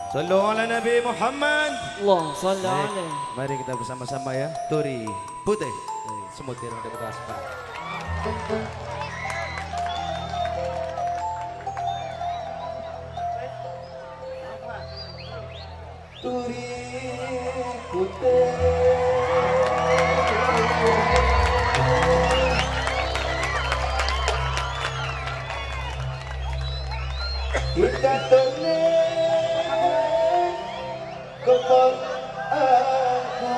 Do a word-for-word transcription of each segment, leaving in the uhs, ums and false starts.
Sallu ala Nabi Muhammad. Allah salli alaihi. Mari kita bersama-sama ya. Turi putih. Semut yang ada kita suka. Turi putih. Kita telah kembang aku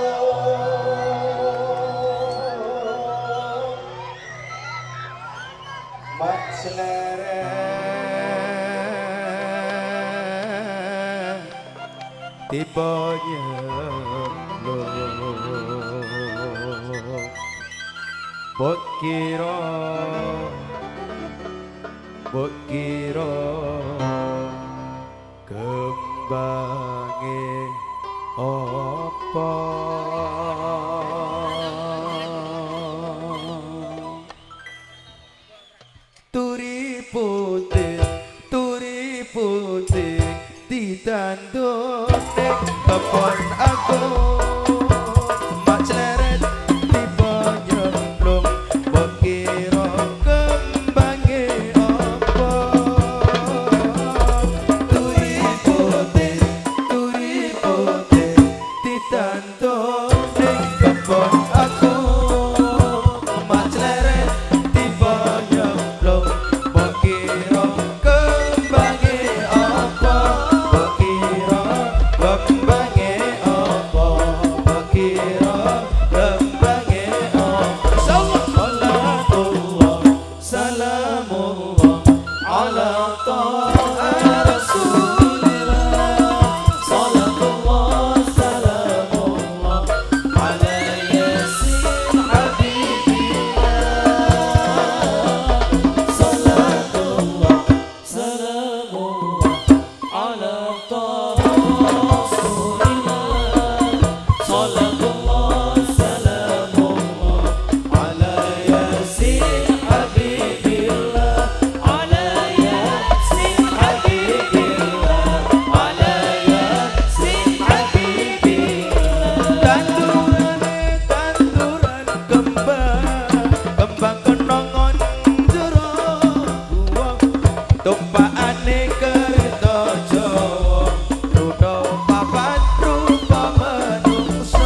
mak selera tipenya lo bokiro bokiro kembange apa turi putih turi putih ditanduk ning kebon aku mak celeret tiba nyemplung mbok kira kembange apa turi putih turi putih ditanduk ning kebon aku mak celeret tiba nyemplung mbok kira kembange apa mbok kira kembange apa mbok kira kembange apa sallallahu salamullah ala taha rasulillah sallallahu salamullah ala yasin habibillah sallallahu salamullah ala taha rasulillah sallallahu salamullah ala yasin habibillah ala yasin habibillah ala yasin habibillah tanduran tanduran kembang kembang kenongon jero buang tumpakane kereta Jawa rudha papat rupa manungsa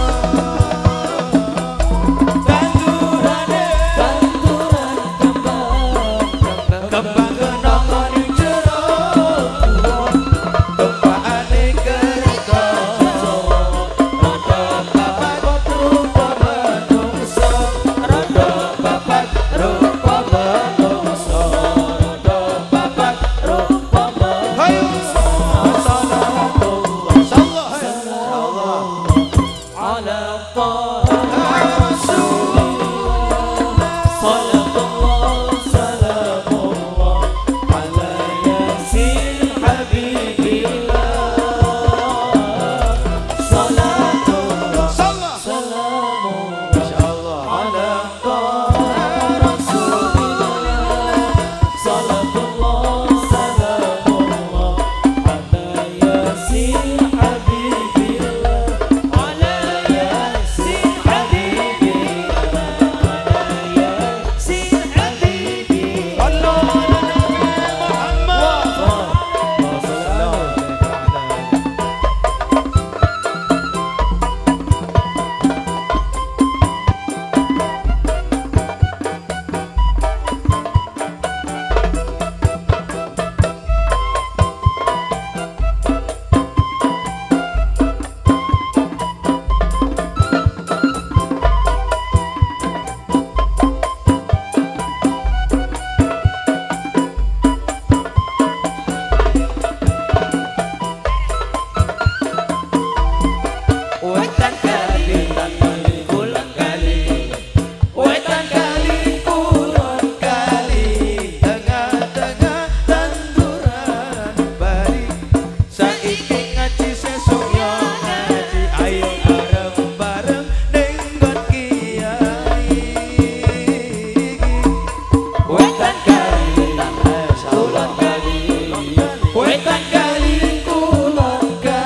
tandurane tanduran kembang kembang kenongon jero buang tumpakane kereta Jawa rudha papat rupa manungsa rudha papat rupa manungsa rudha papat rupa manungsa sallallahu sallallahu ala taha rasulillah sallallahu salamullah ala yasin habibillah sallallahu salamullah insyaallah ala taha rasulillah sallallahu salamullah ala yasin habibillah ala yasin habibillah ala yasin habibillah Allah Wetan kali kulon kali Wetan kali kulon kali tengah-tengah tanduran bari saiki ngaji sesuk yo ngaji ayo bareng-bareng ning nggon kiai Wetan kali kulon kali Wetan kali kulon kali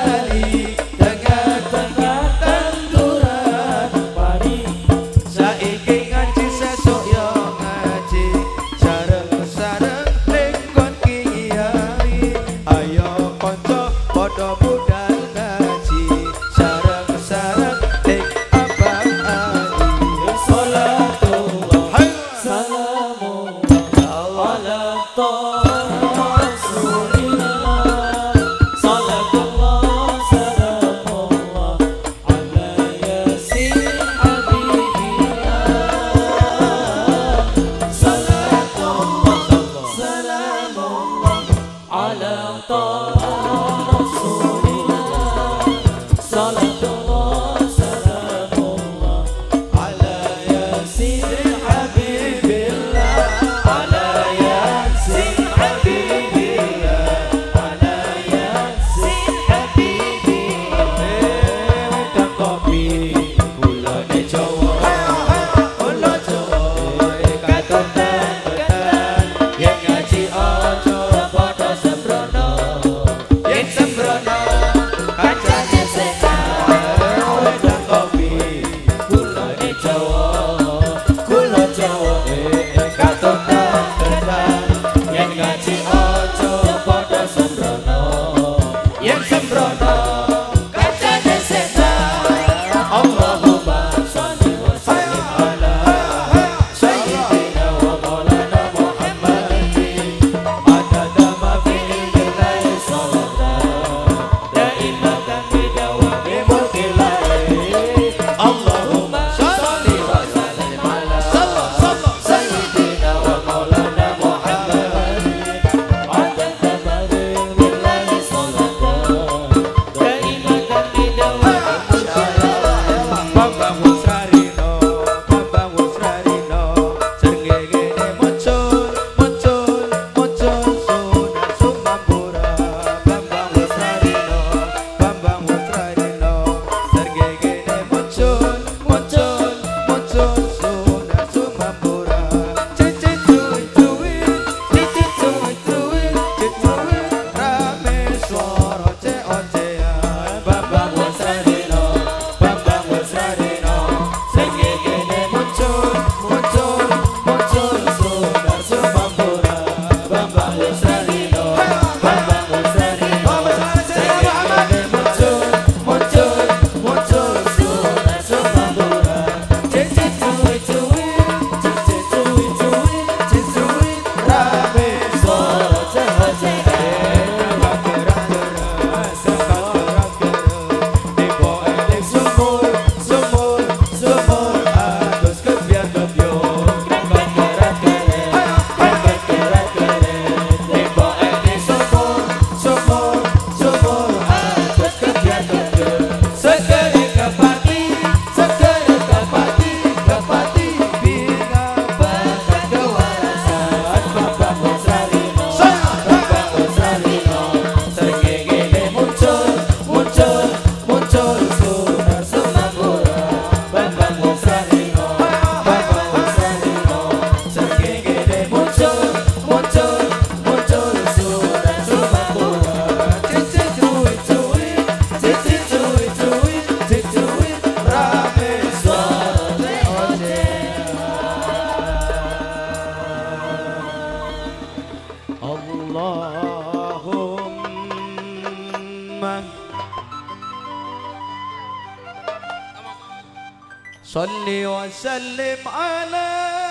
صلي وسلم على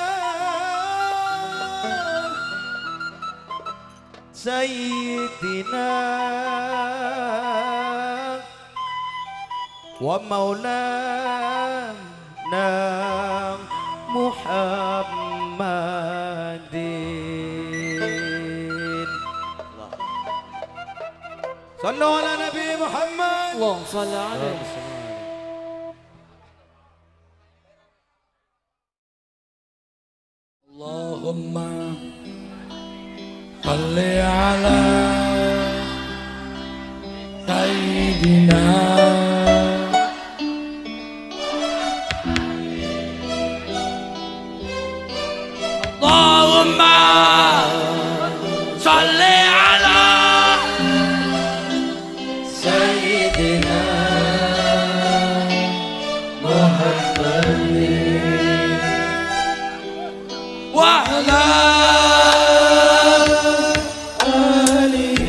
سيدنا ومولانا محمد. صلوا على نبي محمد. اللهم صل عليه. اللهم صل على سيدنا اللهم صل على سيدنا محمد وعلى آله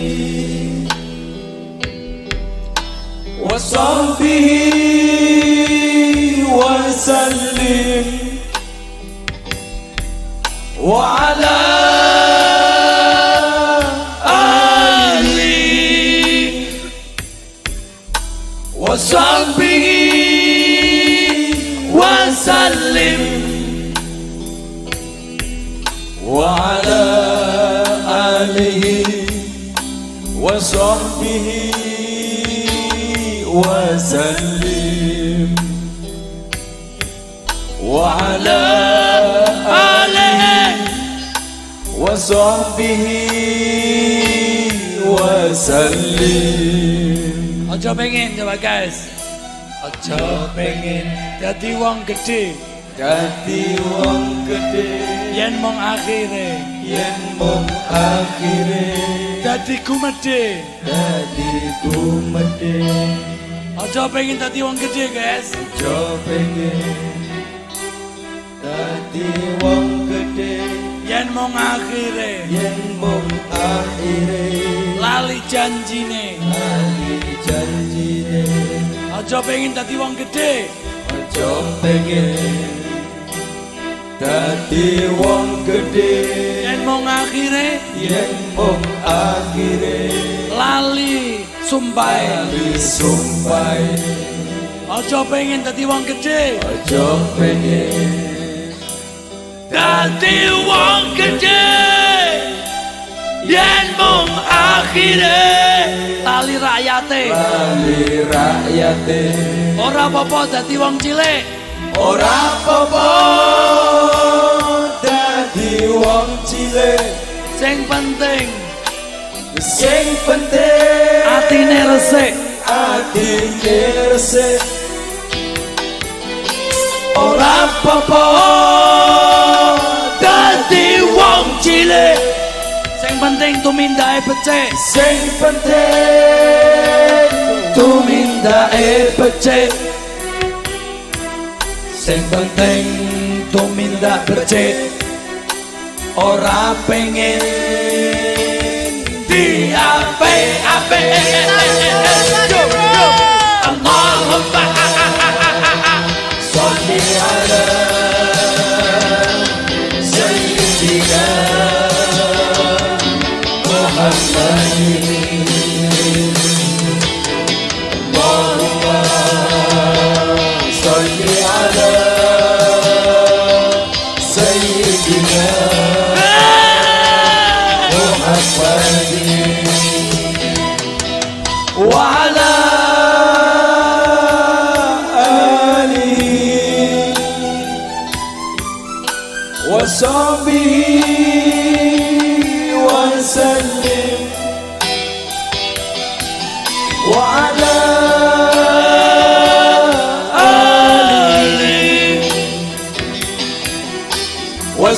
وصحبه وسلم وعلى آله وصحبه وسلم وعلى آله وصحبه وسلم وعلى آله وصحبه وسلم. Aja pengen coba guys. Aja pengen dadi wong gede. Dadi wong gede. Yen mong akhire. Yen mong akhire. Dadi gumedhe. Dadi gumedhe. Aja pengen dadi wong gede guys. Aja pengen dadi wong gede. Yen mong akhire. Yen mong akhire. Lali janjine. Lali janjine. Aja pengen dadi wong gede. Aja pengen dadi wong gede. Yen mong akhire. Yen mong akhire. Lali sumpahe. Lali sumpahe. Aja pengen dadi wong gede. Aja pengen dadi wong gede. Yen mung akhire lali rakyate. Lali rakyate. Ora apa-apa dadi wong cilik. Ora apa-apa dadi wong cilik. Sing penting, sing penting atine resik. Atine resik. Ora apa-apa dadi wong cilik. Sing penting tumindahe becik. Sing penting tumindahe becik. Sing penting tumindak becik. Ora pengen diape-ape. Allahumma sholli ala sayyidina Muhammadin. Allahumma sholli ala sayyidina Muhammadin wa ala alihi wa sahbihi wa sallim wa ala alihi wa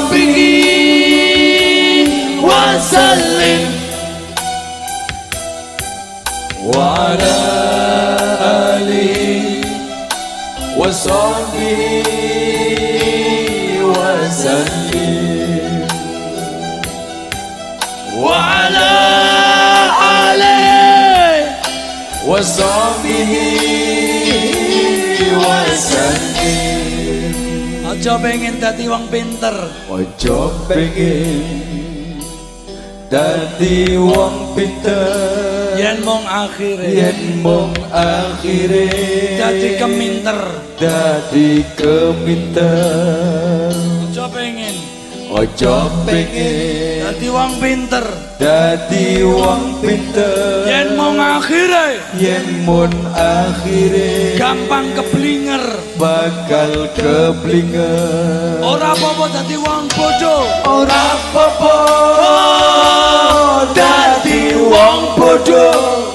sahbihi wa sallim wa ala alihi wa sahbihi wa sallim wa ala alihi wa sahbihi wa sallim. Ojo pengen dadi wong pinter. Ojo pengen dadi wong pinter. Yen mung akhire. Yen mung akhire Dadi keminter. Dadi keminter. Ojo pengen. Ojo pengen Dadi wong pinter. Dadi wong pinter. Yen mung akhire. Yen mun akhire Gampang keblinger. bakal keblinger. Ora apa-apa dadi wong bodoh. Ora apa-apa dadi wong bodoh.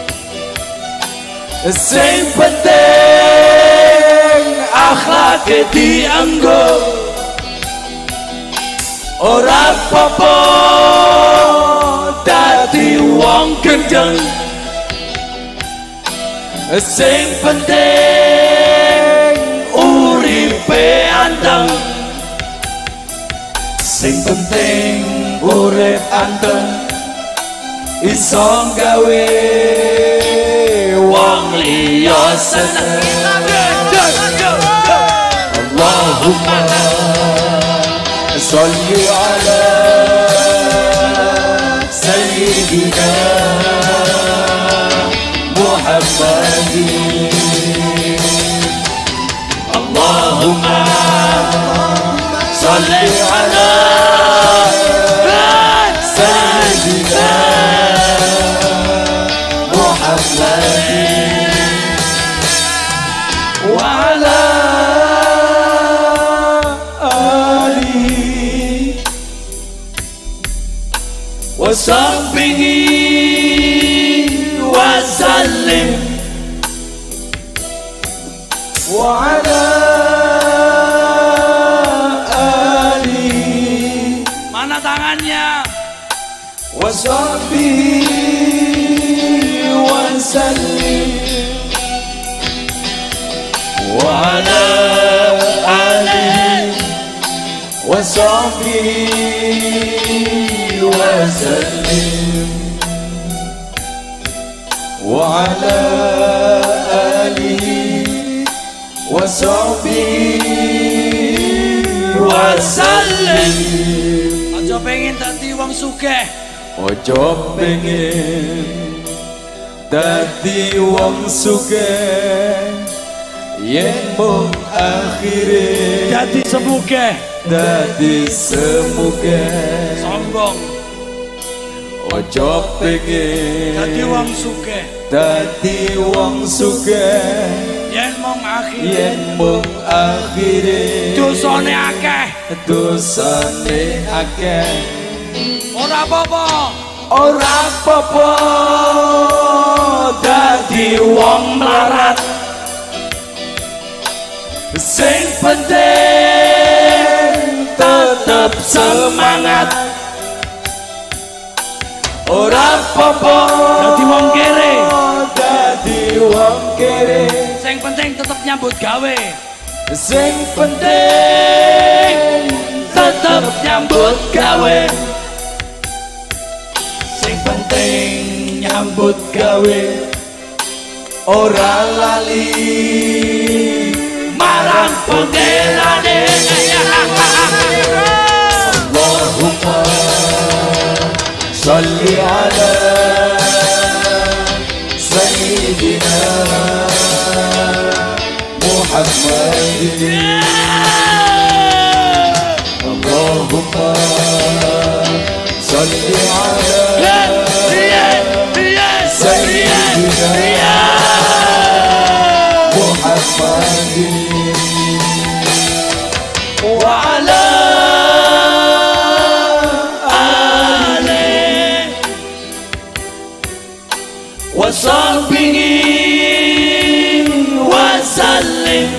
Sing penting akhlake dienggo. Ora apa-apa dadi wong gendeng. Sing penting uripe anteng. Sing penting urip anteng iso gawe wong liya seneng. Allahumma sholli ala sayyidina Muhammadin. Allahumma sholli ala sayyidina Muhammadin wa ala alihi wa sahbihi wa sallim wa ala alihi. Mana tangannya? Wa sahbihi wa sallim wa ala alihi wa sahbihi wa sallim wa ala alihi wa sahbihi wa sallim. Ojo pengen dadi wong sugih. Ojo pengen dadi wong sugih. Yen mung akhire Dadi semugih. dadi semugih. Sombong. Ojo pengen Dadi wong sugih. dadi wong sugih. Yen mung akhire. Yen mung akhire Dosane akeh. dosane akeh. Ora apa-apa. Ora apa-apa dadi wong melarat. Sing penting tetep semangat. Ora apa-apa Dadi wong kere. dadi wong kere. Sing penting tetep nyambut gawe. Sing penting tetep nyambut gawe. Sing penting nyambut gawe. Ora lali marang pangerane. Allahumma sholli ala sayyidina Muhammadin. Allahumma sholli ala sayyidina Muhammadin wa ala alihi wa sahbihi wa sallim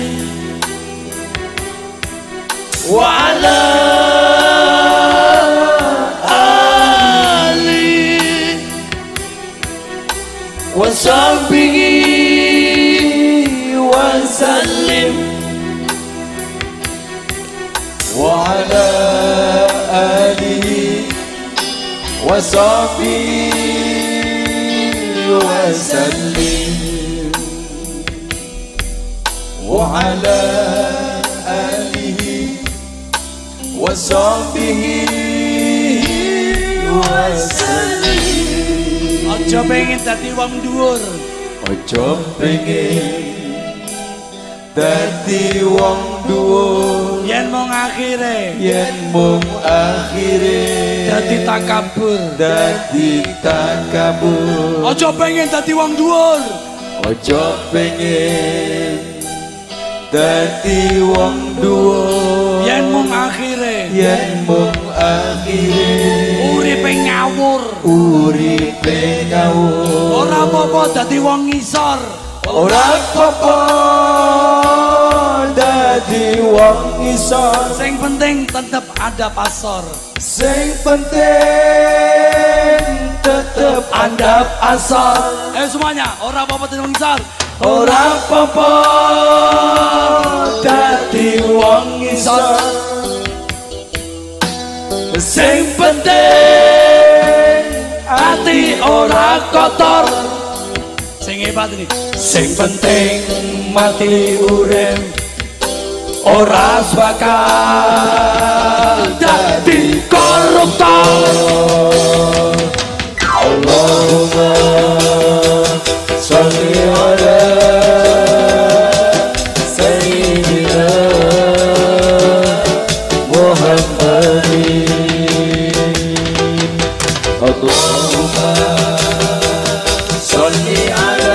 wa ala alihi wa sahbihi wa sallim wa ala alihi wa sahbihi wa sallim wa ala alihi wa sahbihi wa sallim. Aja pengen dadi wong dhuwur, aja pengen dadi wong dhuwur, yen mung akhire yen mung akhire dadi takabur. dadi takabur. Aja pengen dadi wong dhuwur, aja pengen dadi wong dhuwur, yen mung akhire yen mung akhire uripe ngawur. uripe ngawur. Ora apa-apa dadi wong ngisor, ora apa-apa dadi wong ngisor, sing penting tetep ada pasor. sing penting tetep andap asal. Ayo semuanya, ora apa-apa dadi wong ngisor. Ora apa-apa dadi wong ngisor, sing penting ati ora kotor. Sing hebat ini, Sing penting mati urip ora bakal dadi koruptor. Allahumma sholli ala sayyidina Muhammadin. Allahumma sholli ala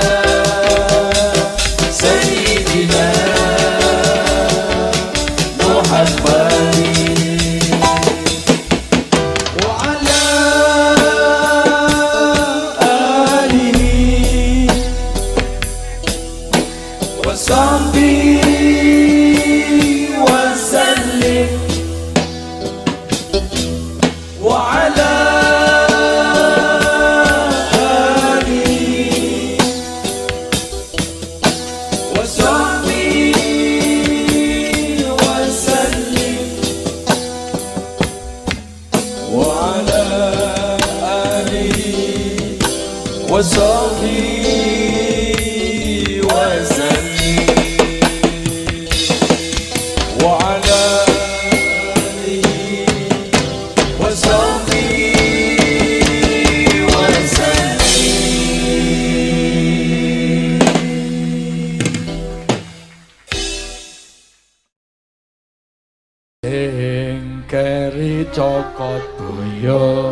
sayyidina Muhammadin wa ala alihi wa sahbihi wa sallim wa ala alihi wa sahbihi wa sallim wa ala alihi wa sahbihi wa sallim wa ala alihi wa sahbihi wa sallim. sing keri cokot boyo,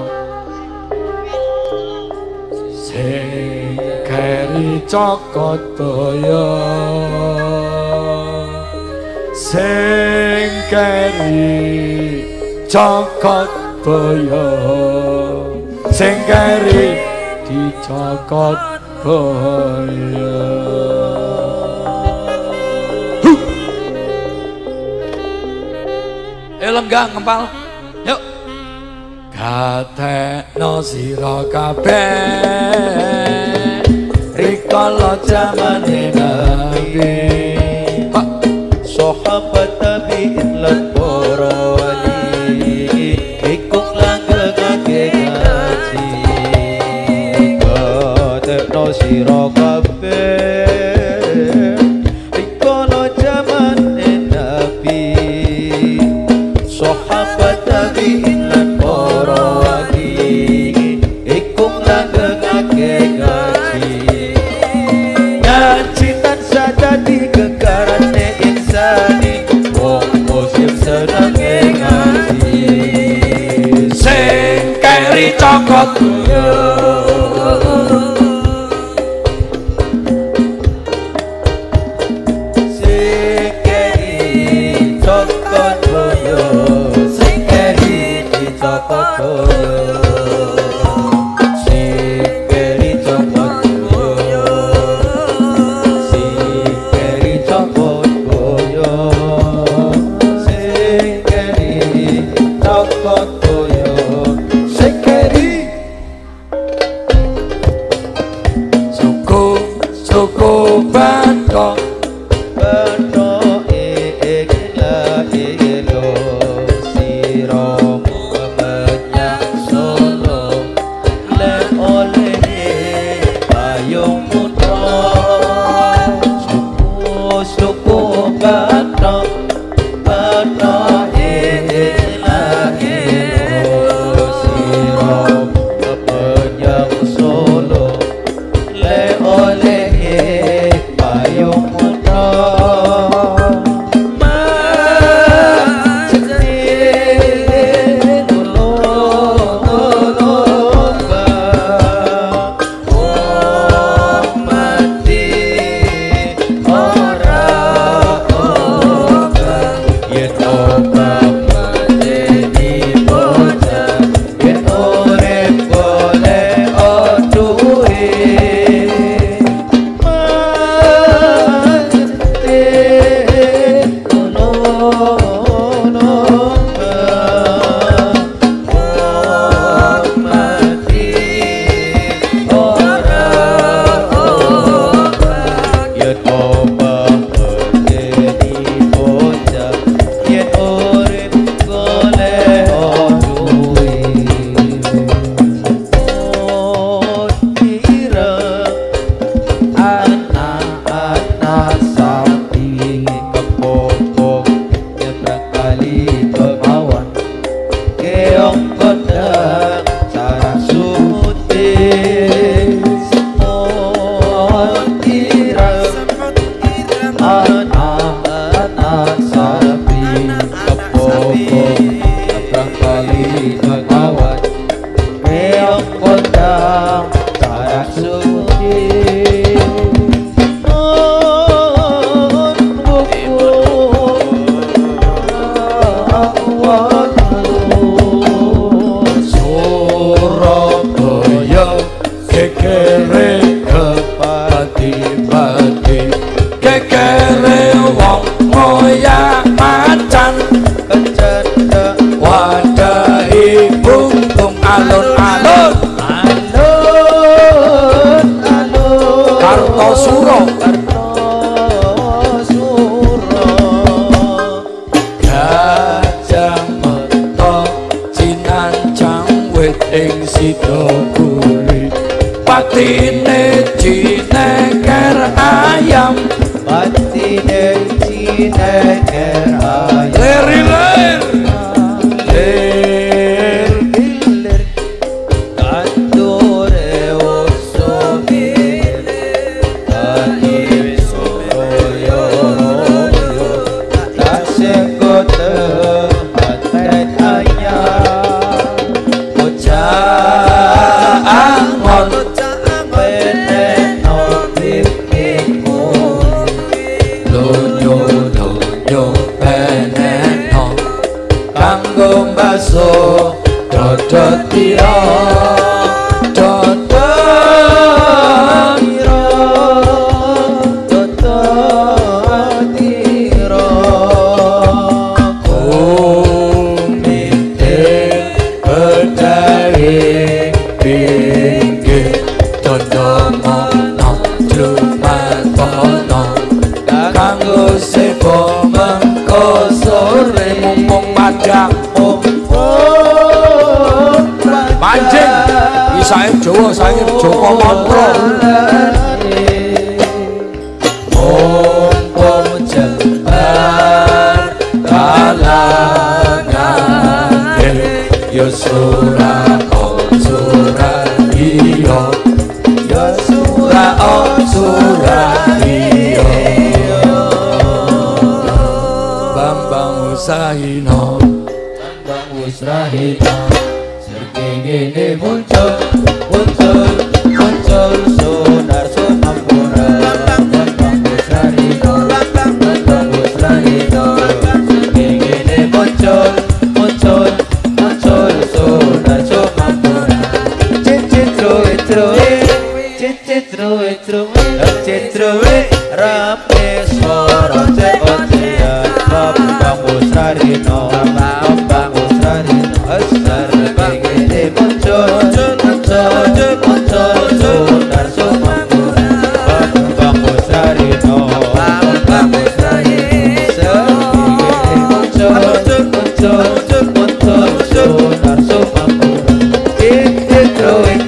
sing keri cokot boyo, sing keri cokot boyo, sing keri dicokot boyo. Ayo lenggah ngempal, yuk. Gatekno sira kabeh rikala jamane Nabi, Sahabat tabi'in lan para wali ikut langgengake ngaji. Gatekno sira kabeh rikala jamane Nabi, sahabat tabi'in lan para wali ikut langgengake ngaji. Ngaji tansah dadi gegarane insani, wong muslim senenge ngaji. sing keri cokot boyo, Sing keri cokot boyo, sing keri dicokot boyo, sing keri cokot boyo, sing keri cokot boyo, sing keri cokot boyo, sing keri suku suku Bathok Bathok la ilo sira Muhammad yang solo le oleh payung putra. Suku suku Bathok Bathok kere wong ngoyak macan kecendek wadahi bungkung alun-alun alun alun Kartosuro Kartosuro Gajah Meta cinancang wit ing Sidoguri patine cineker ayam patine cineker ayam ler-ler ler ler kandure usumir kandure soroyo tak sekote hatet ayam bocah angon peneno pipimu lonyo lonyo peneno kanggo baso dodot tira dodot tiro dodot tiro kumite bedari pinggir dodomono jumatono kanggo sepo mengko sore mumpung padang mancing isae Jawa sae Joko Mantro mumpung jembar kalangan yo surah om surah iyo ya surah om surah iyo Bambang Usahino Bambang Usrahino sergengene muncul muncul muncul sonar sumapura Bambang Usrahino Bambang Usrahino sergengene muncul muncul muncul sonar sumapura cicit truit truit cicit truit truit cicit truit rapi suara ceotian Bambang Usrahino Bambang Usrahino asar begini muncul muncul muncul sonar sumapura Bambang Usrahino Bambang Usrahino begini muncul muncul muncul sonar sumapura cicit truit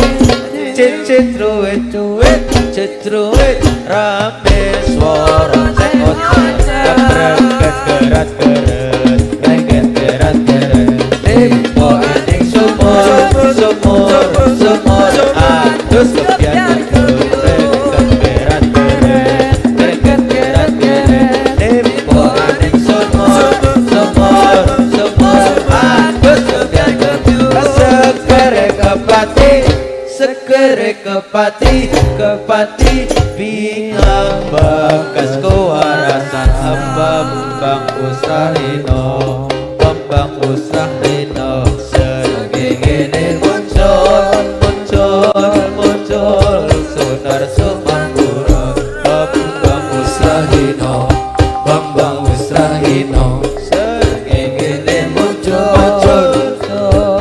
cicit truit truit cicit truit rame suara ceotian gerak gerak gerak gerak gerak tempo ending sumur sumur sumur adus kebiar gerak gerak gerak gerak gerak tempo ending sumur sumur sumur adus kebiar gerak segere kepati segere kepati kepati bingang bekas kewarasan Bambang Usrahino Bambang Usrahino sergengene muncul muncul muncul sonar sumapura Bambang Usrahino Bambang Usrahino sergengene muncul muncul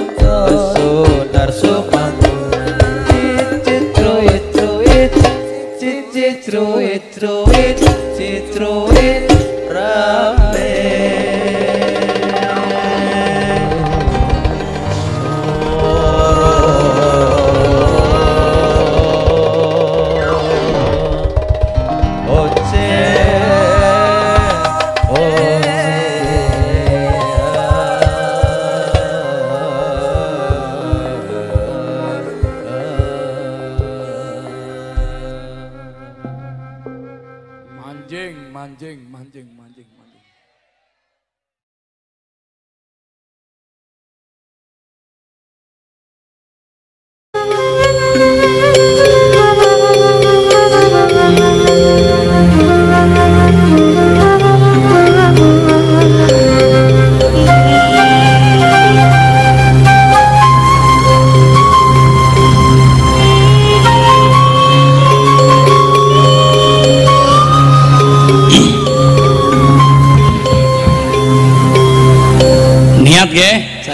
sonar sumapura cicit truit truit cicit truit truit cicit truit rame Manjing, manjing, manjing, manjing, manjing.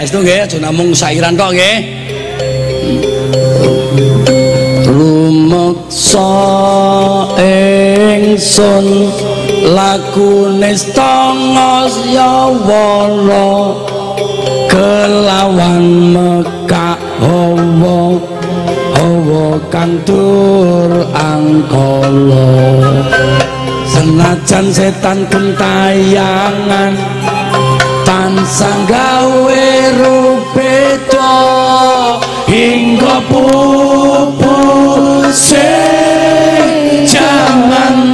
saestu nggih aja namung sairan tok nggih. Rumeksa ingsun lakune stangos ya wala kelawan mekak hawa hawa kang tur angkala senajan setan gentayangan tansah gawe rupeda hingga pupu sejaman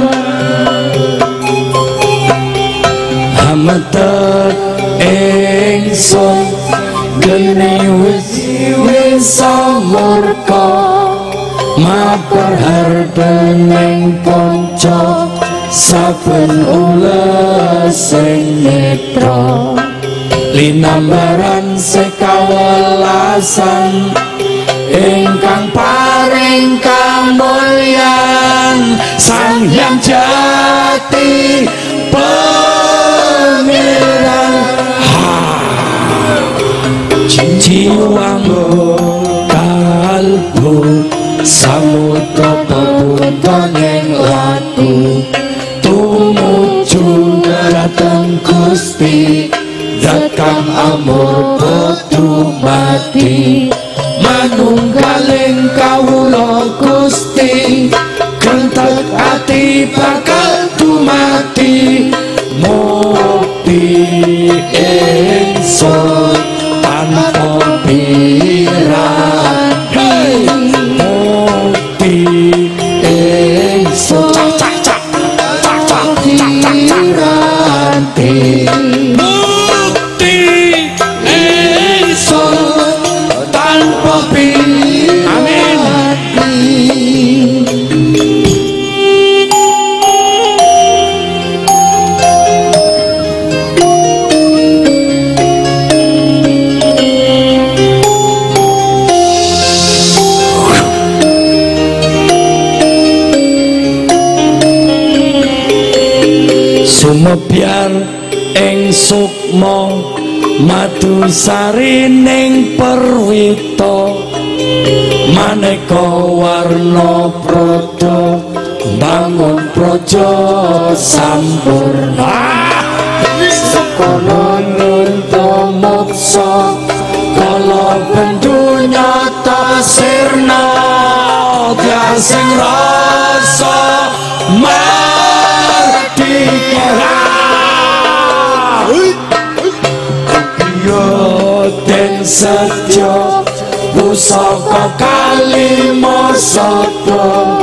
hametek ingsun geni wis samurka mabar hardening kanca saben ules sing netra linambaran sekawelasan ingkang paring kamulyan Sang Hyang Jati Pangeran jiwamu kalbu samudra peputaning laku tumuju dhateng Gusti datang amur podo mati manunggaling kawula Gusti kentek ati bakal dumati mukti ingsun tanpa piranti mukti ingsun piranti mukti ingsun tanpa piranti. Amin. Sumebyar ing sukma madusari ning perwita maneka warna prada bangun praja sampurna sekono nunta moksa kala bendunya ta sirna dia sing rasa den setyo pusaka kalima sada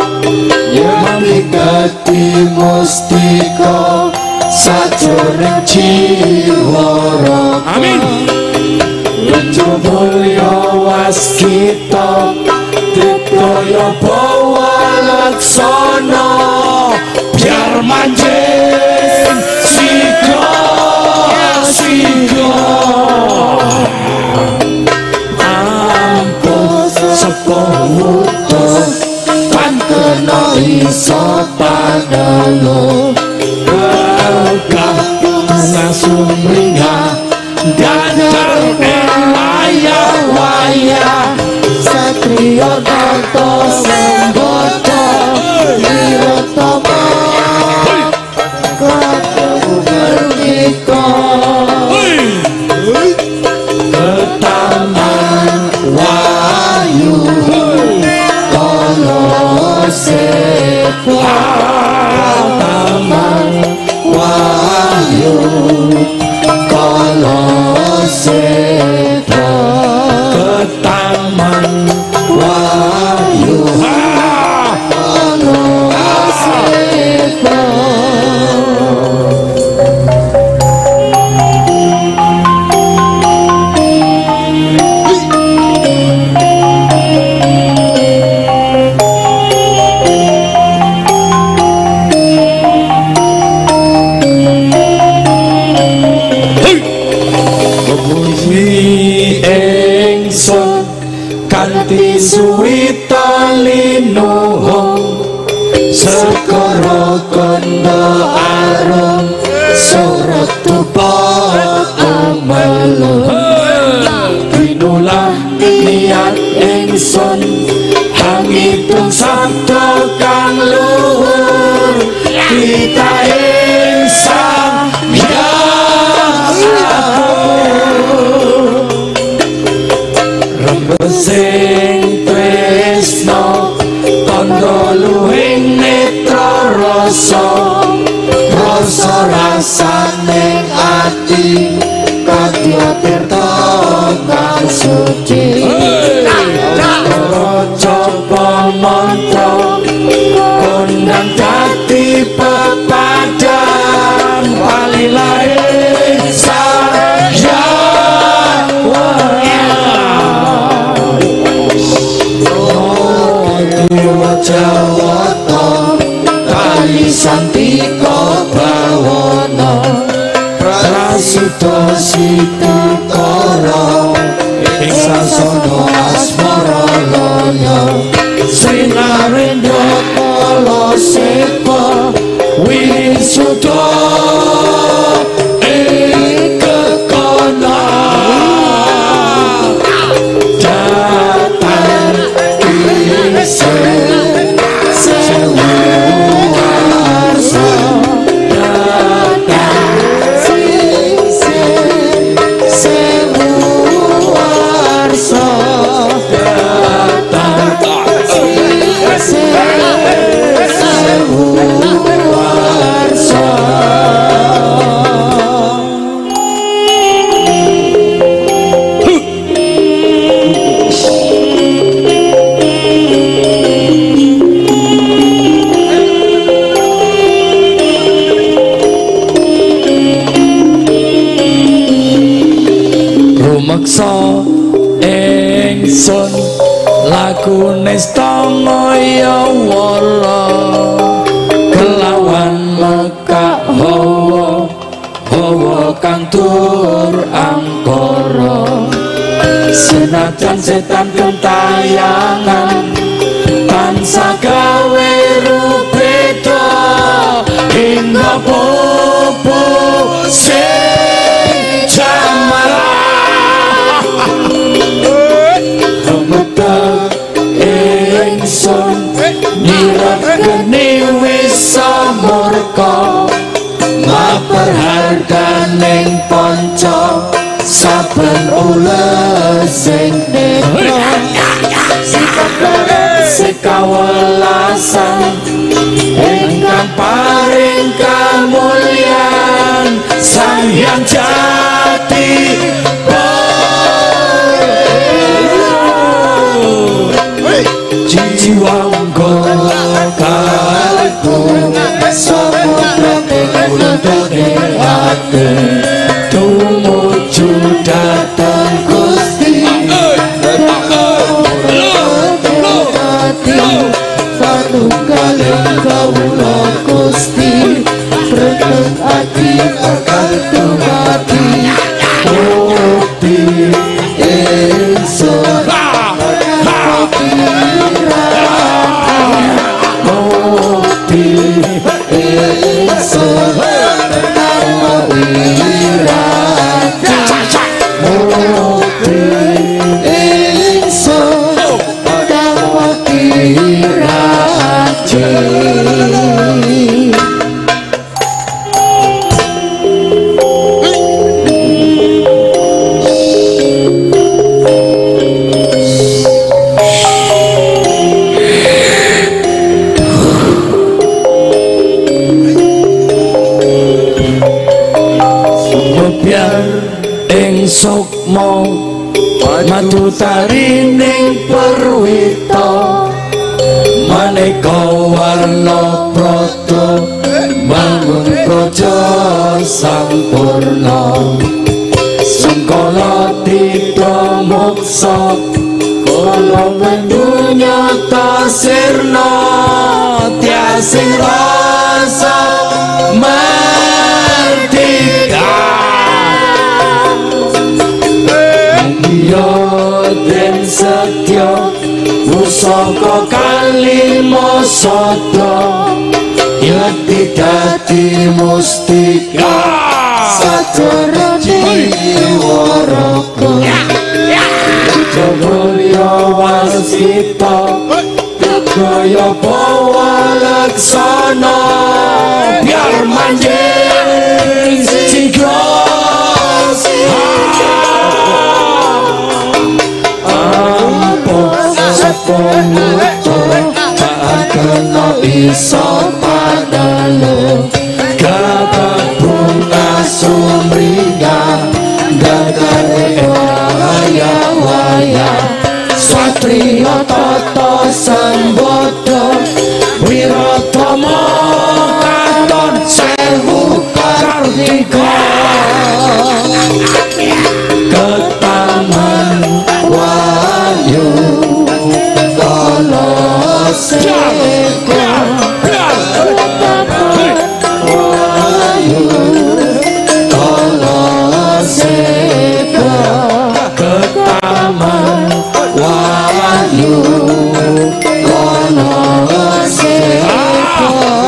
yamigati mustika sajroning jiwa. Amin. Rejo mulya waskita dipaya bawa laksana biar manjing siga siga sepomuto pantena iso padalo gagah ngasumringa dadar waya-waya satria tata sembata wirata ingsun hangitung sabda kang luhur kita insang ya rembesing tresno tondo luwing netra rasa rasa rasaning ati kadya tirta kang suci coba mantra kondang dadi pepadang palilae saya Dewa Jawata kali santika bawana prasida situkara ing sasana asmara laya sinarendra kala sepa wisuda ing kekana datang isen sewu warsa datang isen sewu warsa datang isen sewu warsa. Rumaksa ingsun lagu nestangaya wala kelawan mekak hawa hawa kang tur angkara senajan setan kentayangan tansah gawe rupeda hingga popo sing jamalah Kemetak ingsun nyirakeni wis samurka maperharganing panca saben ules sing netra sikawelasan ingkang paring kamulyan Sang Hyang Jati jiwangga kalbu samudra kulundane ati tumuju dhateng Gusti satunggaling kawula Gusti breteng ati bakal dumati bukti ingsun sukma madu tarining perwita maneka warna prata bangun praja sampurna sengkala tita moksa kala pendunya tasirna tiasing rasa merdeka den setya pusaka kalima sada yati dadi mustika sacara jiwa raga jaya sita Gaya bawa laksana biar manjing cigos ampun sepenuto tak kena iso panalo gagak bunga sumringah gagare waya-waya Satrio Tata Sambodo Wiratomo Katon Sewu Kartika Ketaman Wahyu Koloseko Wahyu Koloseko Ketaman Wahyu Koloseko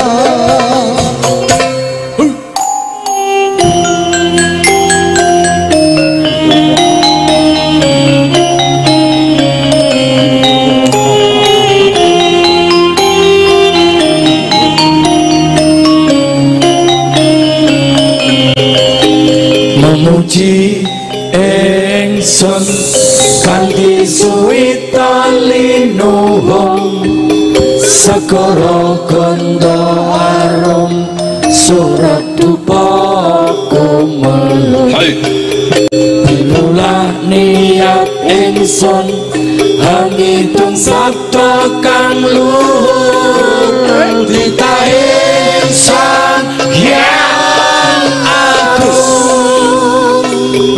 memuji ingsun kanthi suwita linuhung segara ganda arum surat dupa kumelung pinulah niat ingsun hangitung sabda kang luhur titahing sang hyang agung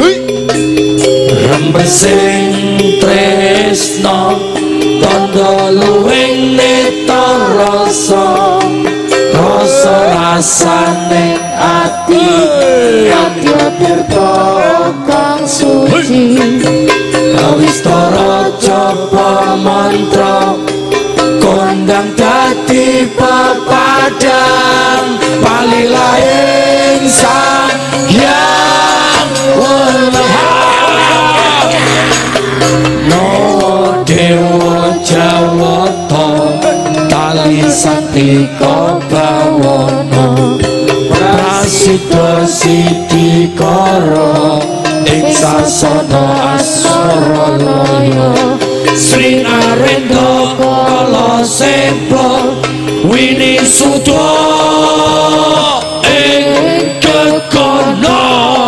rembesing tresna tandha luwing neta rasa rasa rasane ati kadya tirta kang suci kawistara japa mantra kondang dadi pepadang palilaing sang hyang wenehang no dewa jawata tali santika bawana prasidha sidikara ing sasana aswaralaya Sri Arenda Kalasepa winisuda ing kekono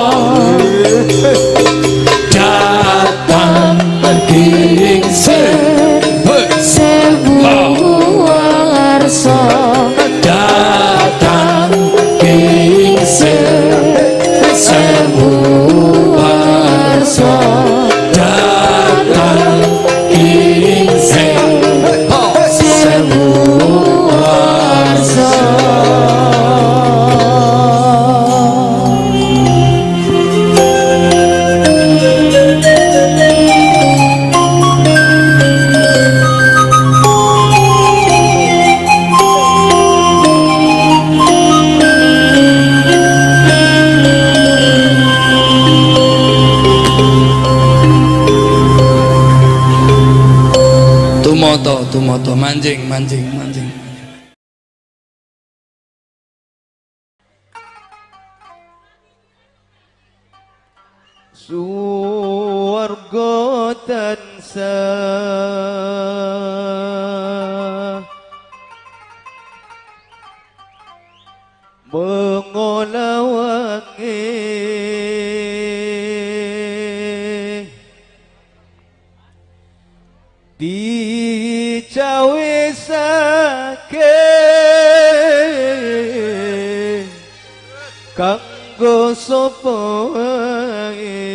datang gingsir sewu warsa datang gingsir sewu warsa datang gingsir sewu warsa tumoto tumoto mancing mancing mancing Suwarga tansah mengolah wangi dicawisake kanggo sapa wae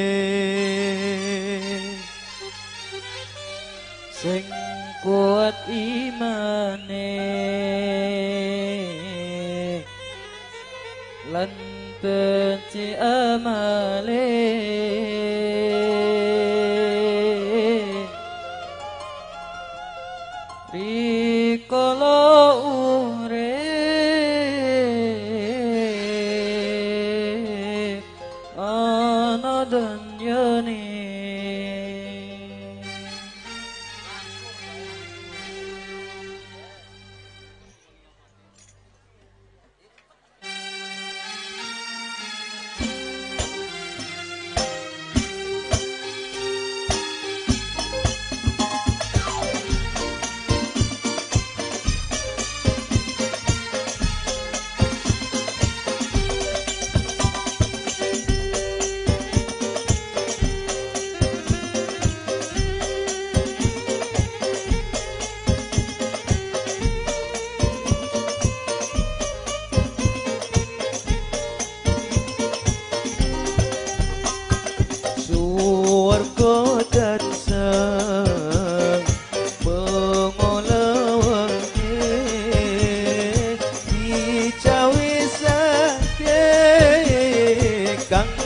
sing kuat imane lan benci amale rikala urip ana dunyane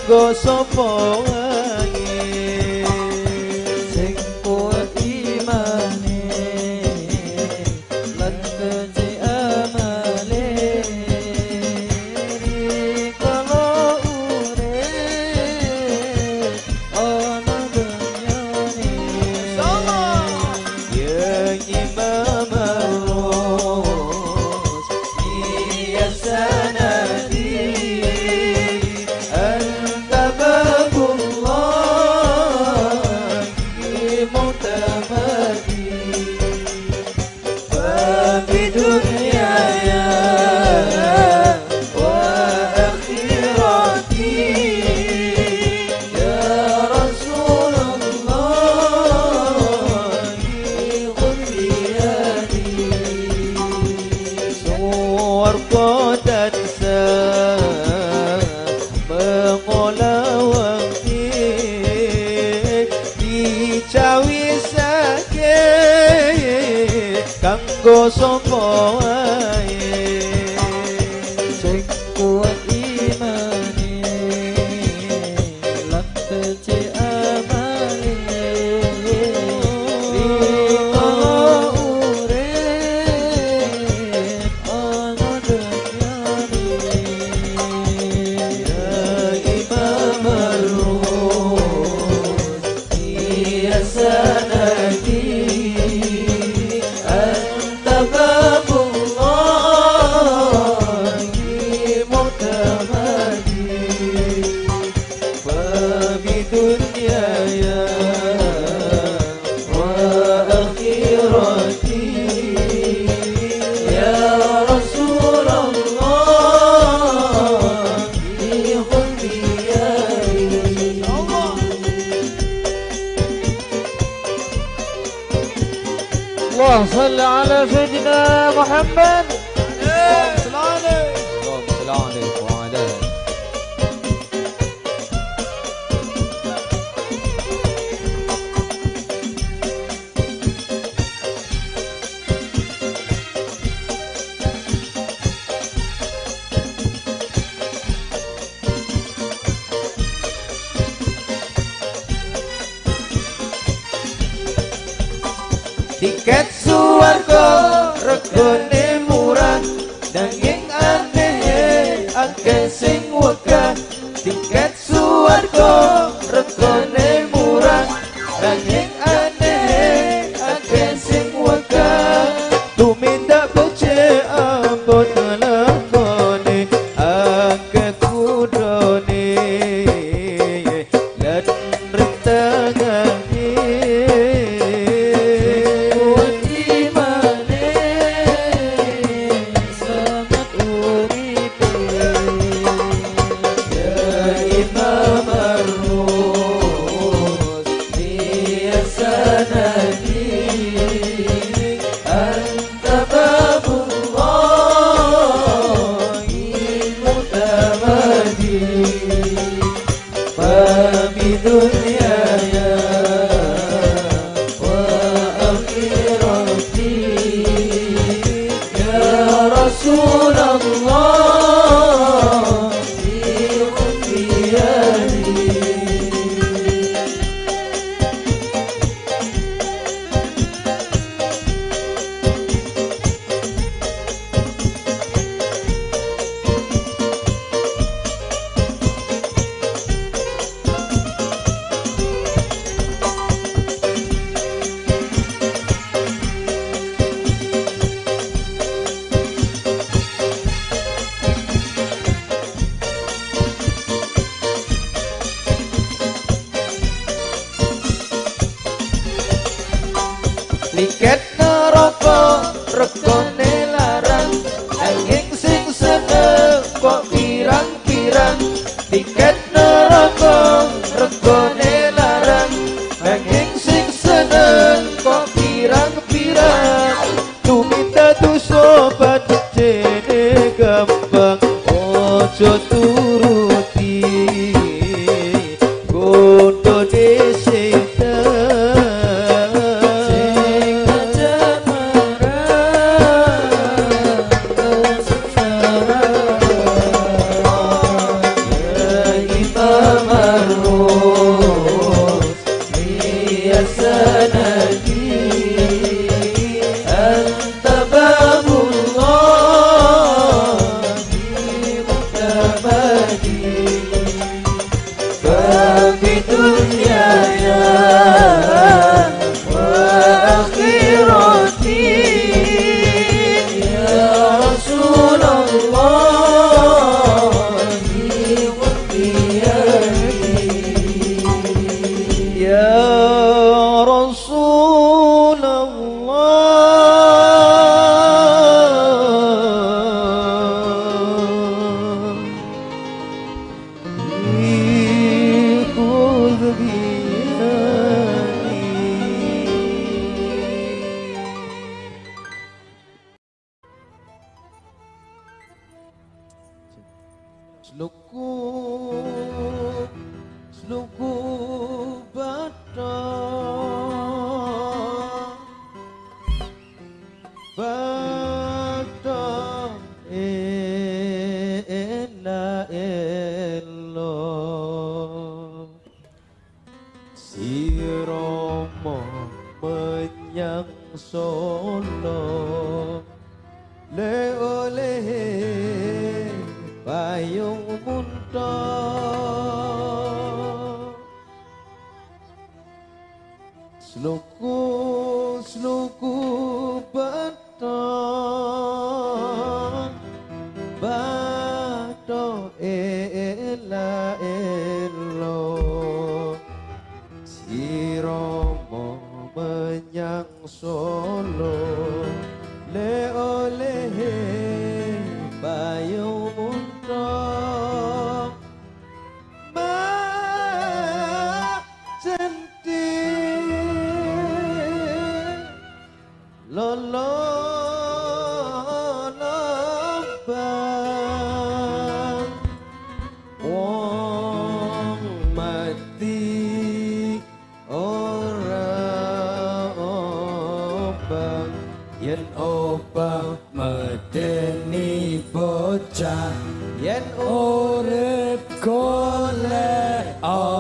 kanggo sapa wae sing kuat imane lan keci amale rikala urip ana dunyane yang imam arus iya sanadi anta babullah mutamadi babi dunia ya wa akhirati ya Rasulullah khudiyadi suwarga dansa mengolawati dicawisake kanggo sapa wae sing kuat imane lan keci amale rikala urip ana dunyane ya imam arus iya sanadi anta babullah mutamadi babi dunia ya wa akhirati ya Rasulullah khudiyadi اللهم صل على سيدنا محمد اللهم صل عليه وعلى آله. tiket suwarga regane murah nanging aneh akeh sing wegah tiket suwarga regane murah nanging aneh akeh sing wegah tumindak becik ambon lakone akeh kudone lan rentangane kuat imane selamat uripe ya imam arus dia sanadi anta babullah mutamadi babi dunia ya wa akhirati ya Rasulullah khudiyadi liket neraka regane larang nanging sing seneng kok pirang-pirang tiket neraka regane larang nanging sing seneng kok pirang-pirang tuminta tu sobat jene gampang ojo turuti gondo desa دنيانا وآخرتي يا رسول الله وانبيائي يا رسول الله خذ بيدي Sluku Sluku bata Bata Ela elo Si Romo menyang Solo Le oleh payung munta Sluku Sluku bata Bata ela elo Si Romo menyang Solo Le oleh payung munta Ma jenti Lolo lobang Wong mati ora obang Yen obang medeni bocah Yen urip golek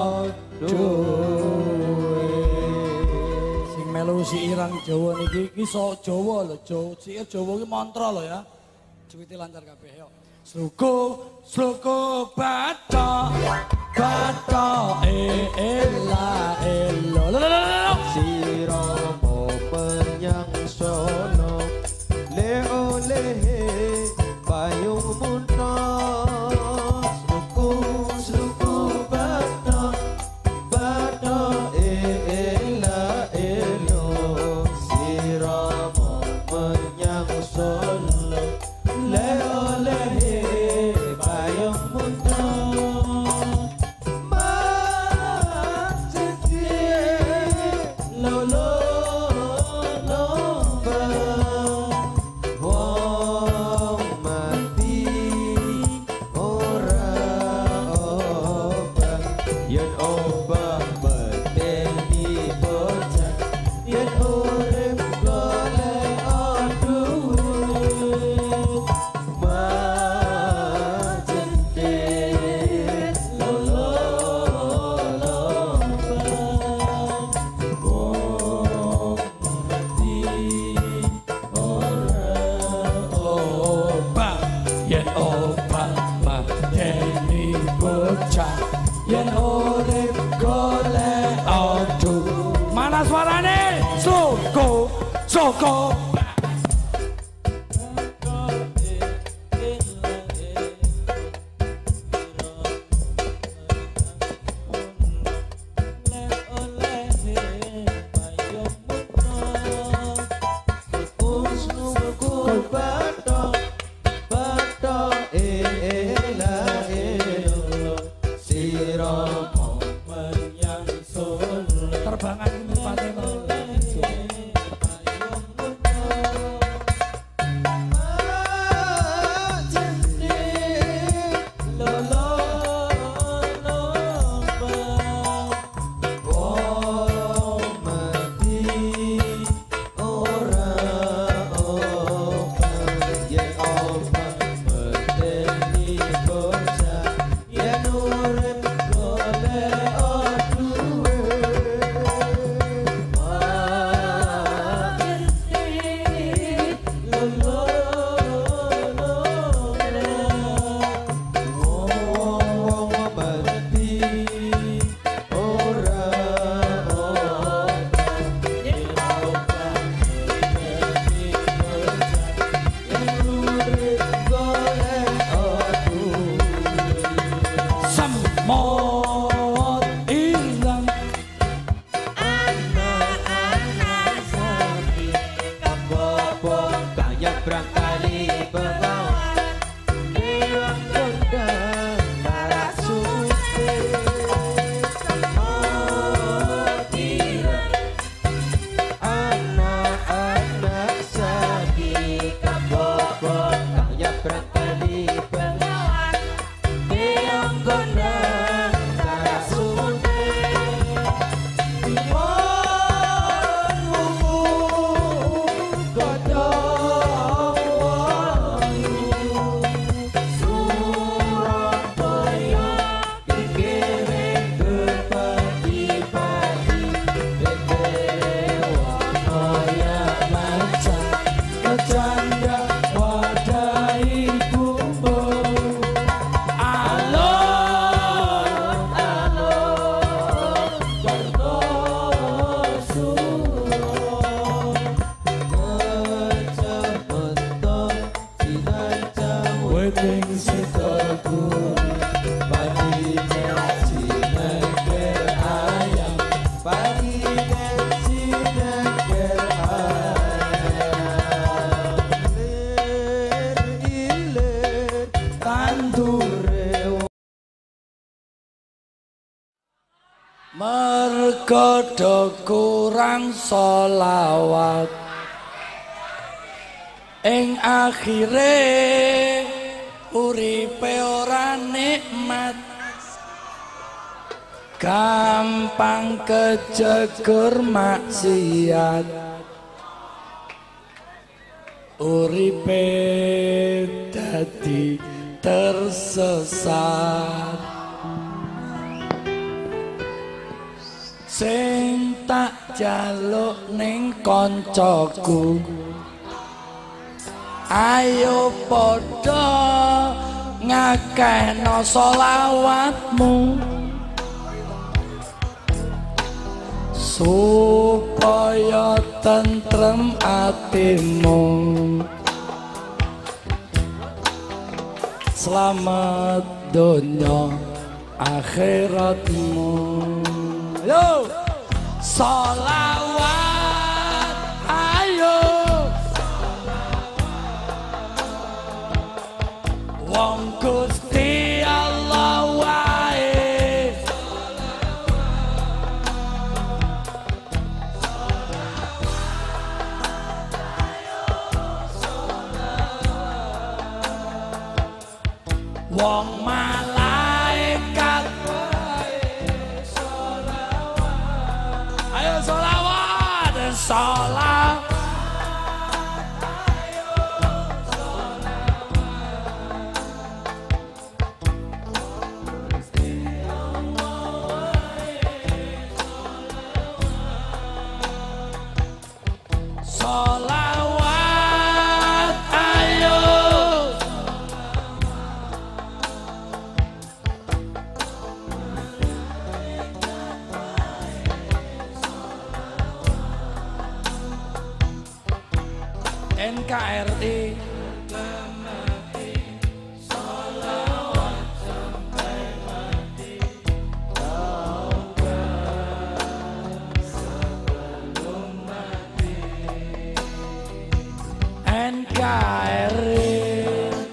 duwe Sing melu si irang Jawa niki iki sok Jawa lho, Jawa. Siir Jawa ki mantra lho ya. Cuwiti lancar kabeh yo. Sluku, sluku bata, bata e ela elo. Si Romo menyang Solo Le oleh payung munta Sluku Sluku bata Bata ela elo Si Romo menyang Solo Le oleh payung munta Ma jeti lolo Wong mati ora obah Yen obah medeni bocah Yen urip golek duwe Ma jenti maut ilang anak-anak sapi kabobong kayak berangkali bengawan bilang kondang marah suci anak-anak sapi kabobong kayak berangkali bengawan bilang kondang marah suci wedding sitaku pagi nasi neger ayam pagi nasi neger ayam lir ilir tandure mergo do kurang sholawat ing akhire uripe ora nikmat gampang kejegur maksiat uripe dadi tersesat sing tak jaluk ning koncoku ayo padha ngakehno sholawatmu supaya tentrem atimu selamat donya akhiratmu yo sholawat ayo wong Gusti Allah wae wong malaikat ayo sholawat sholawat sholawat ayo N K R I N K R I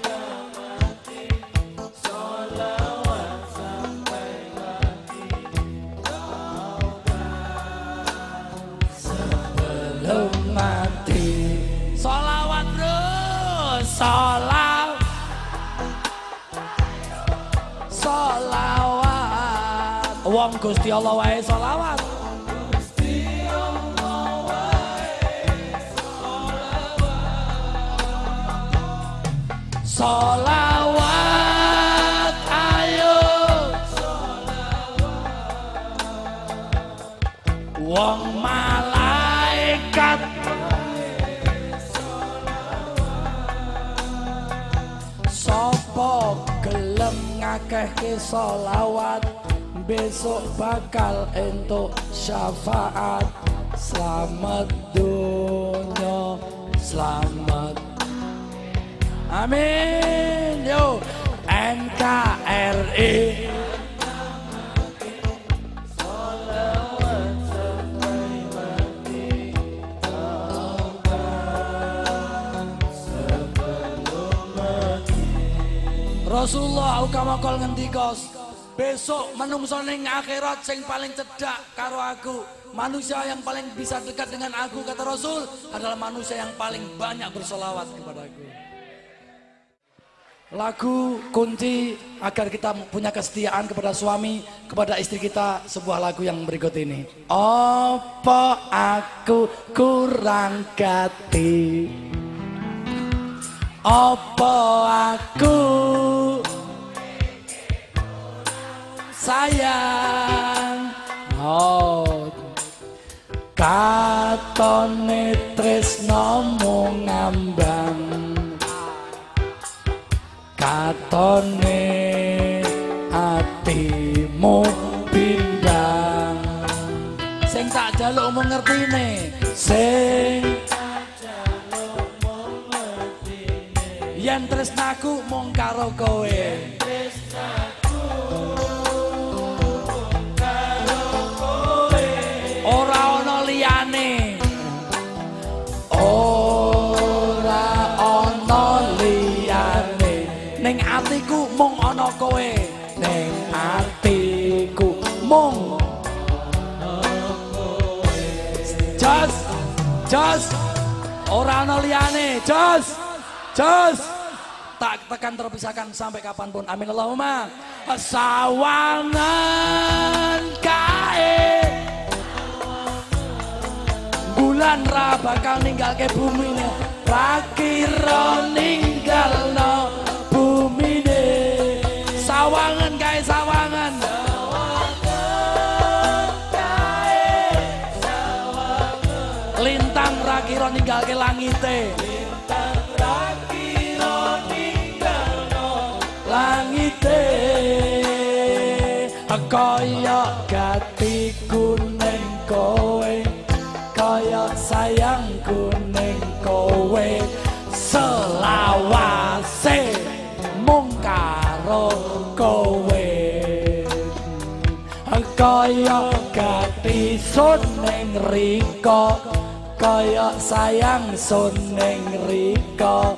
sebelum mati sholawat bro sholawat sholawat wong Gusti Allah wae sholawat sholawat ayo wong malaikat sapa gelem ngakehke sholawat besok bakal entuk syafaat selamat dunya selamat amin yo N K R I Allah kamakol ngendika besok menungso ning akhirat sing paling cedhak karo aku. Manusia yang paling bisa dekat dengan aku kata Rasul adalah manusia yang paling banyak bersolawat kepadaku. Lagu kunci agar kita punya kesetiaan kepada suami, kepada istri kita, sebuah lagu yang berikut ini. Apa aku kurang gati? Apa aku sayang? Oh, katone tresno mung ngambang, katone atimu bindang. Sing tak jaluk mung ngertine, sing tak jaluk mung ngertine, yen tresnaku mung karo kowe. Ora ana liyane, ora ana liyane, ning atiku mung ana kowe, ning atiku mung ana kowe. Jos, jos, ora ana liyane, jos, jos. Tak tekan terpisahkan sampai kapanpun. Amin Allahumma. Sawangan kae bulan ra bakal ninggalke bumine, ra kira ninggalno bumine. Sawangan kae sawangan, sawangan kae sawangan, lintang ra kira ninggalke langite, lintang ra kira ninggalno langite. Kaya gatiku ning kowe, kaya sayangku ning kowe, selawase mung karo kowe. Kaya gati sun ning rika, kaya sayang sun ning rika,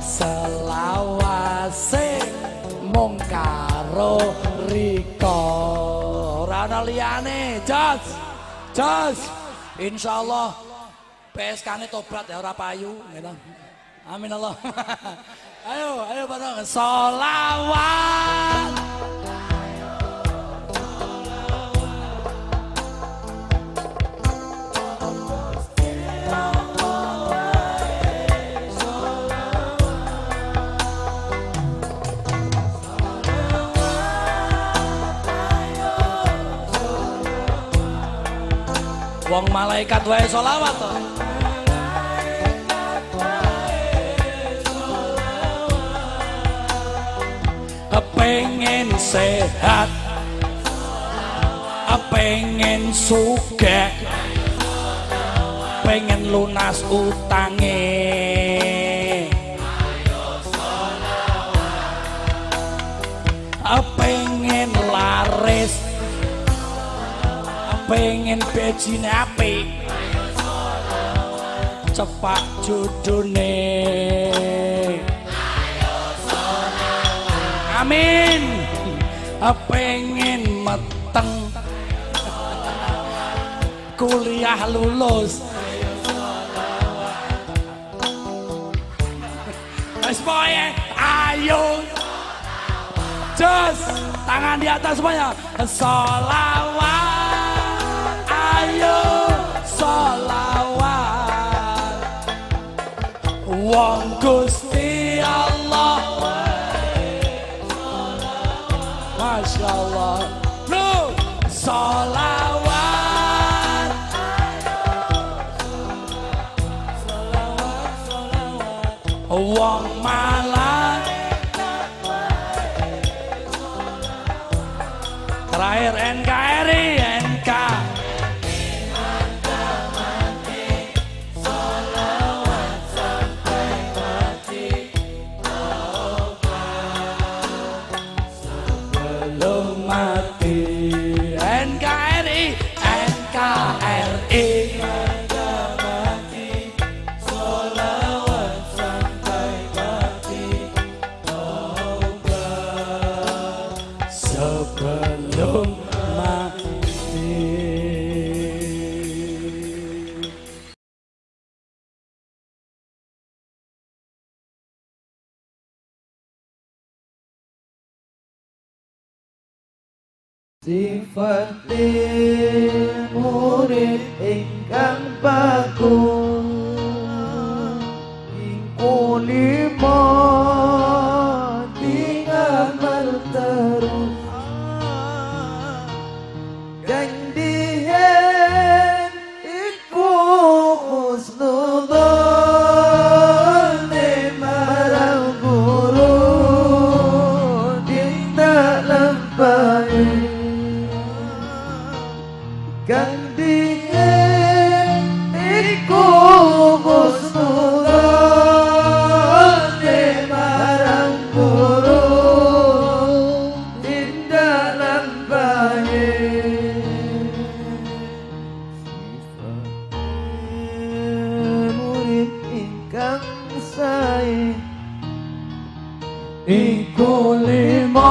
selawase mung karo rika. Ora ana liyane, jos, jos. Insyaallah P S K-ne tobat ya ora payu gitu. Amin Allah. Ayo, ayo bareng sholawat. Wong malaikat wae sholawat to. Pengen sehat, pengen sugih, pengen lunas utange, pengen laris, pengen bejine apik, cepak judune. Amin. Pengen meteng kuliah lulus. Wes boye, ayo. Jos, tangan di atas semuanya. Sholawat, ayo sholawat. Wong Gusti Allah. Masya Allah, no, sholawat, sholawat, sholawat, wong malah. Terakhir N K R I, N K. N K R I, N K R I, sholawat sampai mati, tobat. belum mati. Sifate murid ingkang bagus ingku lima tingamal terus gandihen iku husnudzon marang guru tindak lempai gandihen iku husnudzon marang guru tindak lambahe murid ingkang sae iku lima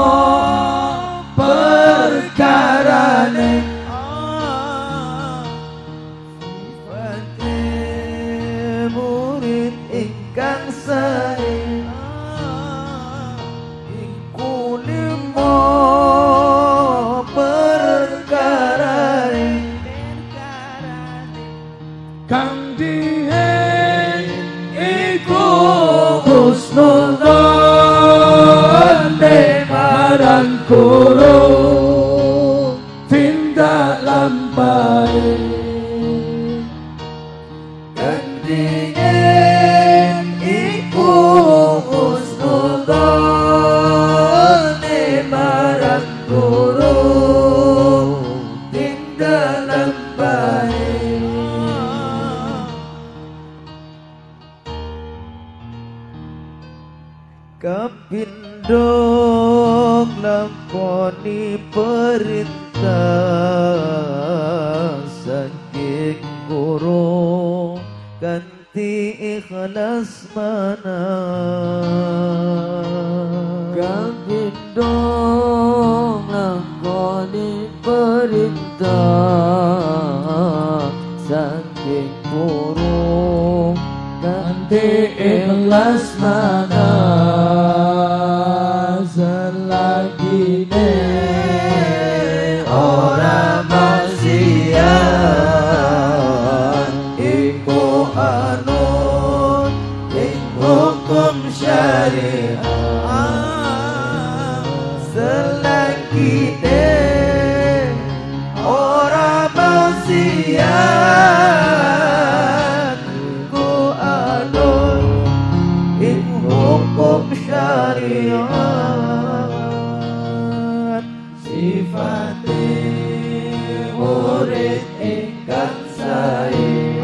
perkarane murid ingkang sae iku lima perkarane kang dihen iku husnudzon marang guru tindak lampahe gandihen iku husnudzon marang guru tindak lambahe kapindo lakoni perintah saking guru ganti ikhlas mana kapindo lakoni perintah saking guru ganti ikhlas mana selagi ne ora maksiat iku anut ing hukum syariat selagi ne ora maksiat iku anut ing hukum syariat sifate murid ingkang sae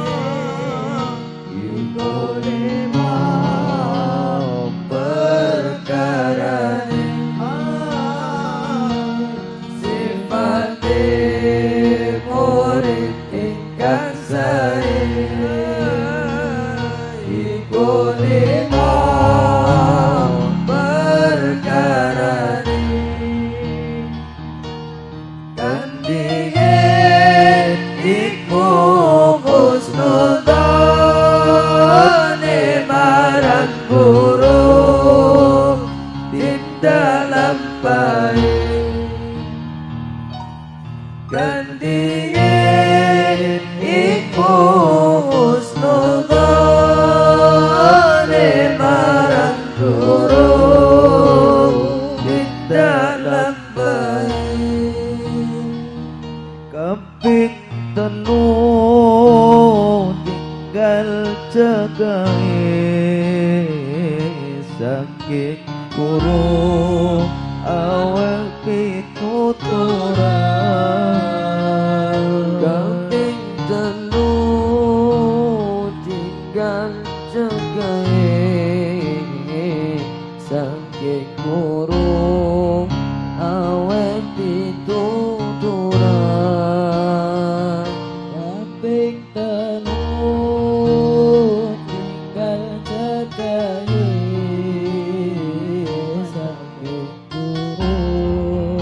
iku lima perkarane sifate murid ingkang sae iku lima perkarane gandihen iku husnudzon marang guru tindak lampahe gandihen iku husnudzon marang guru tindak lambahe kaping telu tinggal jagae saking guru awal pituturan kaping telu tinggal jagae saking guru awal pituturan kaping telu tinggal jagae saking guru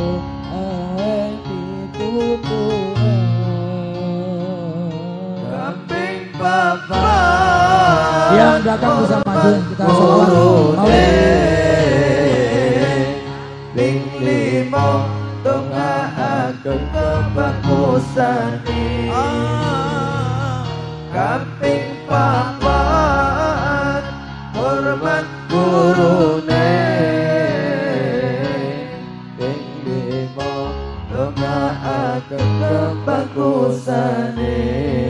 silakan bisa maju kita sholawat. Ping limo dongaaken kebangusane kaping papat hormat gurune ping limo dongaaken kebangusane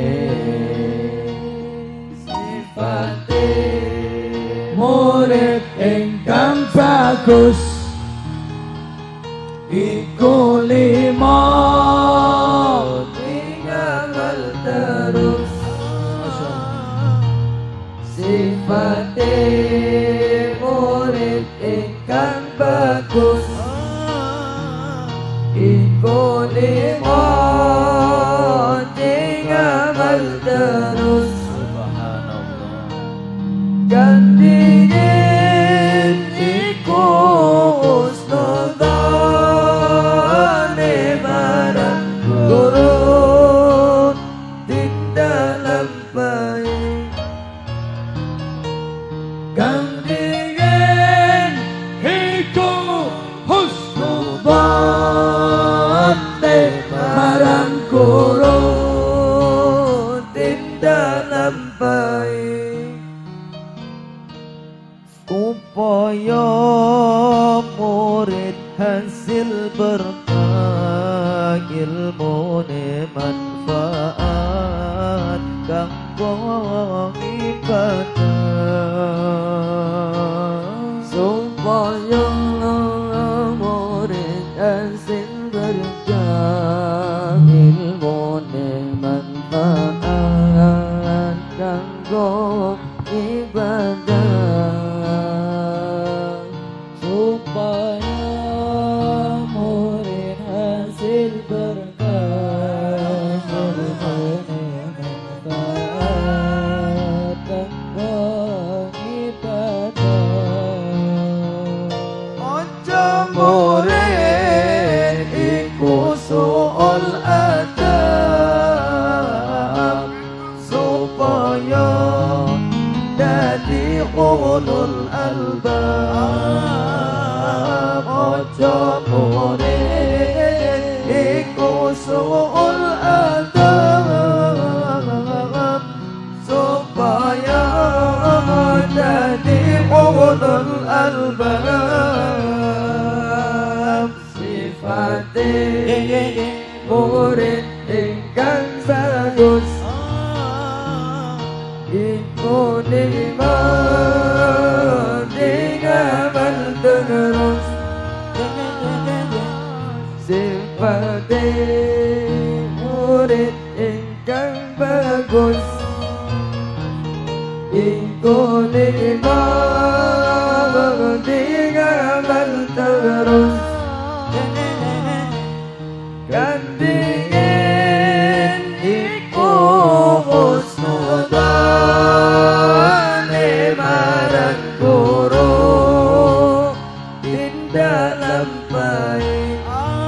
sifate Murid ingkang bagus iku lima ngamal terus sifate murid ingkang bagus iku lima ngamal terus gantiin iku husnudane marang guru tindak lampahi gantian iku husnudane marang guru tindak lampahi supaya murid hasil berkah ilmune manfaat kanggo ibadah supaya murid hasil berkah ilmune manfaat kanggo ibadah supaya murid hasil berkah ilmune manfaat kanggo ibadah ojo murid iku suul adab supaya dadi ulul albab ojo murid iku suul adab supaya dadi ulul albab sifate murid ingkang bagus iku lima ngamal terus sifate murid ingkang bagus iku lima ngamal terus gantiin iku husnudane marang guru tindak lampahi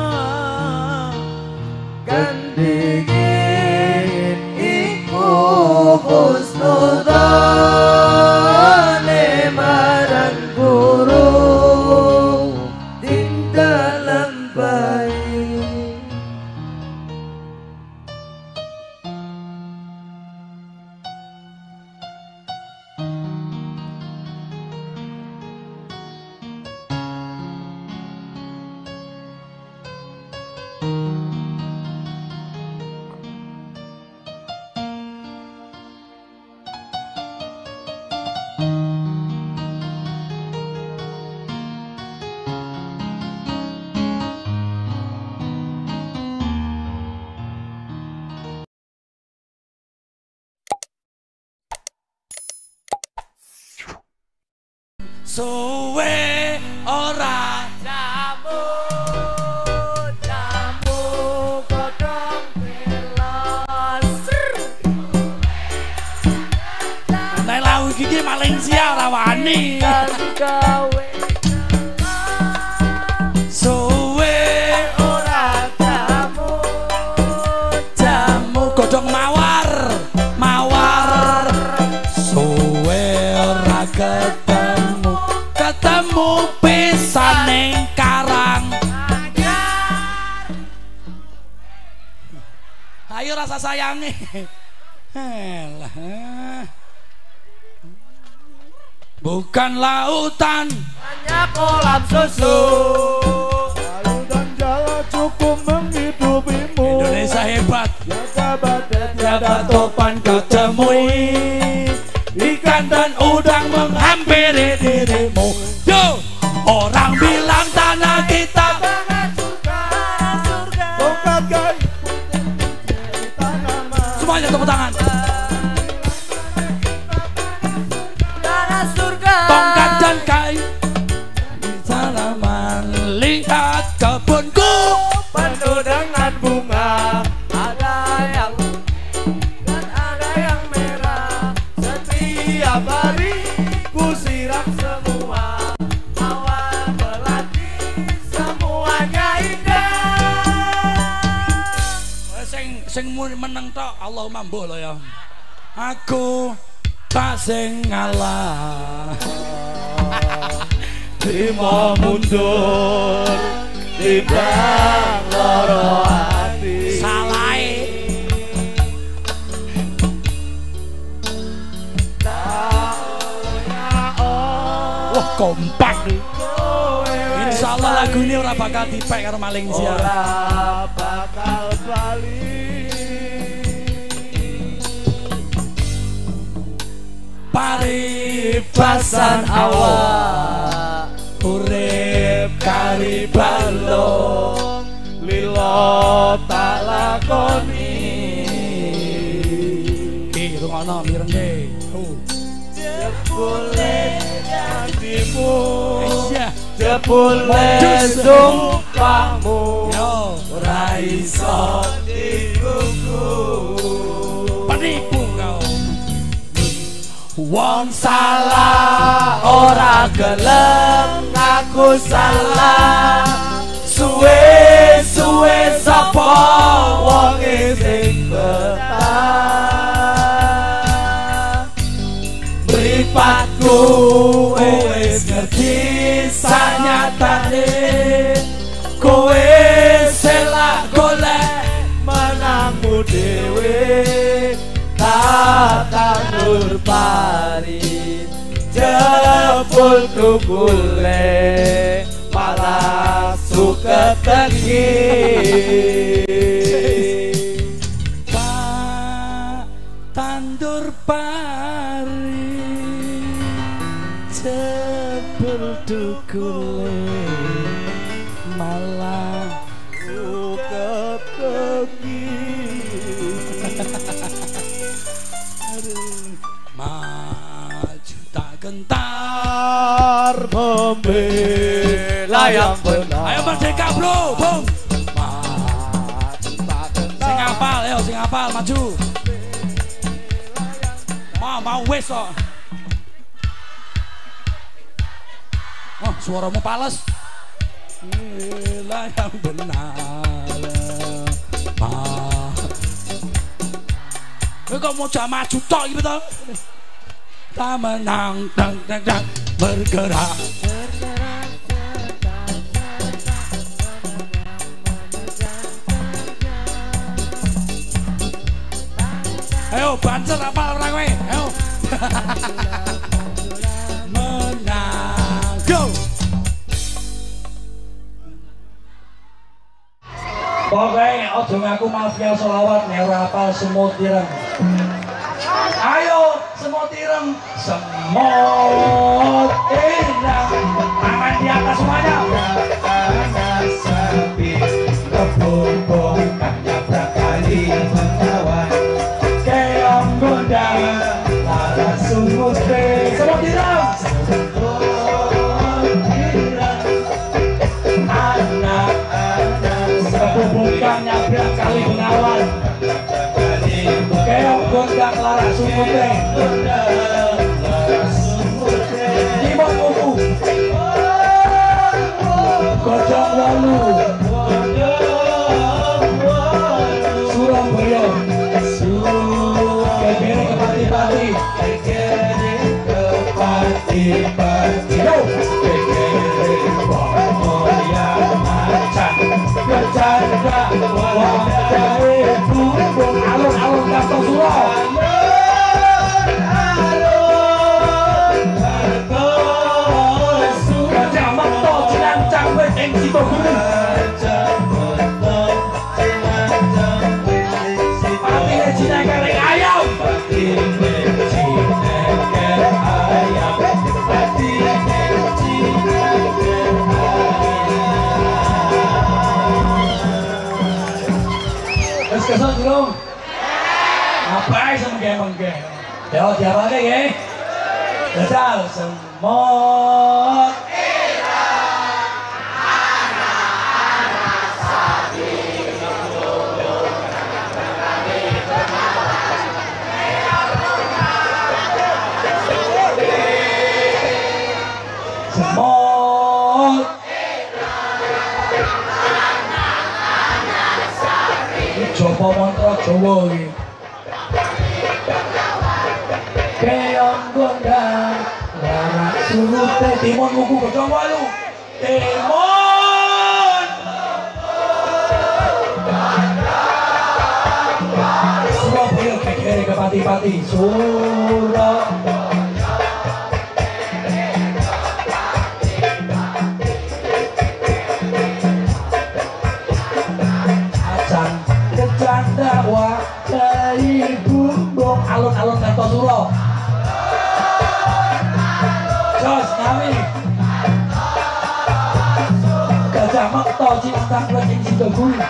gantiin iku husnudane marang guru tindak lampahi suwe ora jamu jamu godhong pelos nek lagu iki Malaysia ora wani gawe suwe ora jamu jamu godhong mawar mawar suwe iki rasa sayange. Elah. Bukan lautan, hanya kolam susu. Lalu dan jalan cukup menghidupimu. Indonesia hebat. Tiada badai, Tiada topan kau temui, ikan dan udang menghampiri dirimu. Yo, orang bilang tanah kita Surga, surga. tongkat kayu tanaman. semuanya tepuk tangan. Tanah surga. Tongkat dan kayu di tanaman, lihat kebunku Penuh dengan bunga. Ada yang dan ada yang merah. Setiap hari ku siram semua. Awan melati semuanya indah. sing sing meneng tok Allahumma mbuh lho ya. Aku tak sing ngalah. Terima mundur timbang loro hati. Salah. Wah kompak nih. Insya Allah lagu ini ora bakal dipek karo Malaysia. Ora bakal bali. Paribasan awak urip kari balong Lilo tak lakoni. iki rungono mirenge. Oh. Jebule janjimu, Iya. jebule sumpahmu, Yo, ora iso dikuku. penipu kau. Wong salah ora gelem ngaku salah. Suwe-suwe sapa wong sing betah. Mripatku wis ngerti sanyatane. Kowe selak golek menangmu dhewe. Tandur pari jebul tukule malah suka tengi. Pak tandur pari jebul dukule malah Suka tengi. maju tak gentar. Tar membela yang benar. Ayo merdeka bro, bung. Maju tak gentar. Sing apal, ayo sing apal maju. Mau mau wes kok. Oh, suaramu pales. Bela yang benar. Ah. Kowe kok mau jam maju tok iki to? Tak menang, dang dang dang bergerak. Ayo banter apa orang kowe? Ayo. Menang. Go. Pokoknya ojo ngaku mafia selawat nek ora apal semut ireng. Ayo semut ireng, semut ireng. Tangan di atas semuanya. Tangan sepi, kebobong kan nyabrak kali menawan. Keong gondang, lara sumut semut ireng. Semut ireng, anak-anak kebobong nyabrak kali menawan. Keong gondang lara sumute Timon kuku Godong walu Surabaya Kekere kepati-pati Kekere kepati-pati Kekere pemoyang macan Bercanda wajah bumbung Kerasa durung? Apa sih mengge-mengge? Ya, diapa lagi ya? Jajal semut. Semut. Jopo mantra Jawa iki. Keong gondang larak surute timun wuku godhong walu. Timun. Surabaya gegere kepati-pati. Surabaya. Dakwa dari bumbung alun-alun Kartosuro. Jos kami Gajah Mekto Cinantang Weting Sidoguri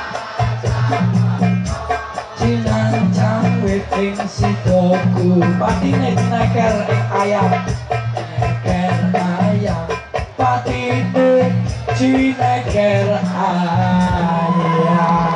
Cinantang Weting Sidoguri Patine Cineker ing ayam Cineker ayam Patine Cineker ayam.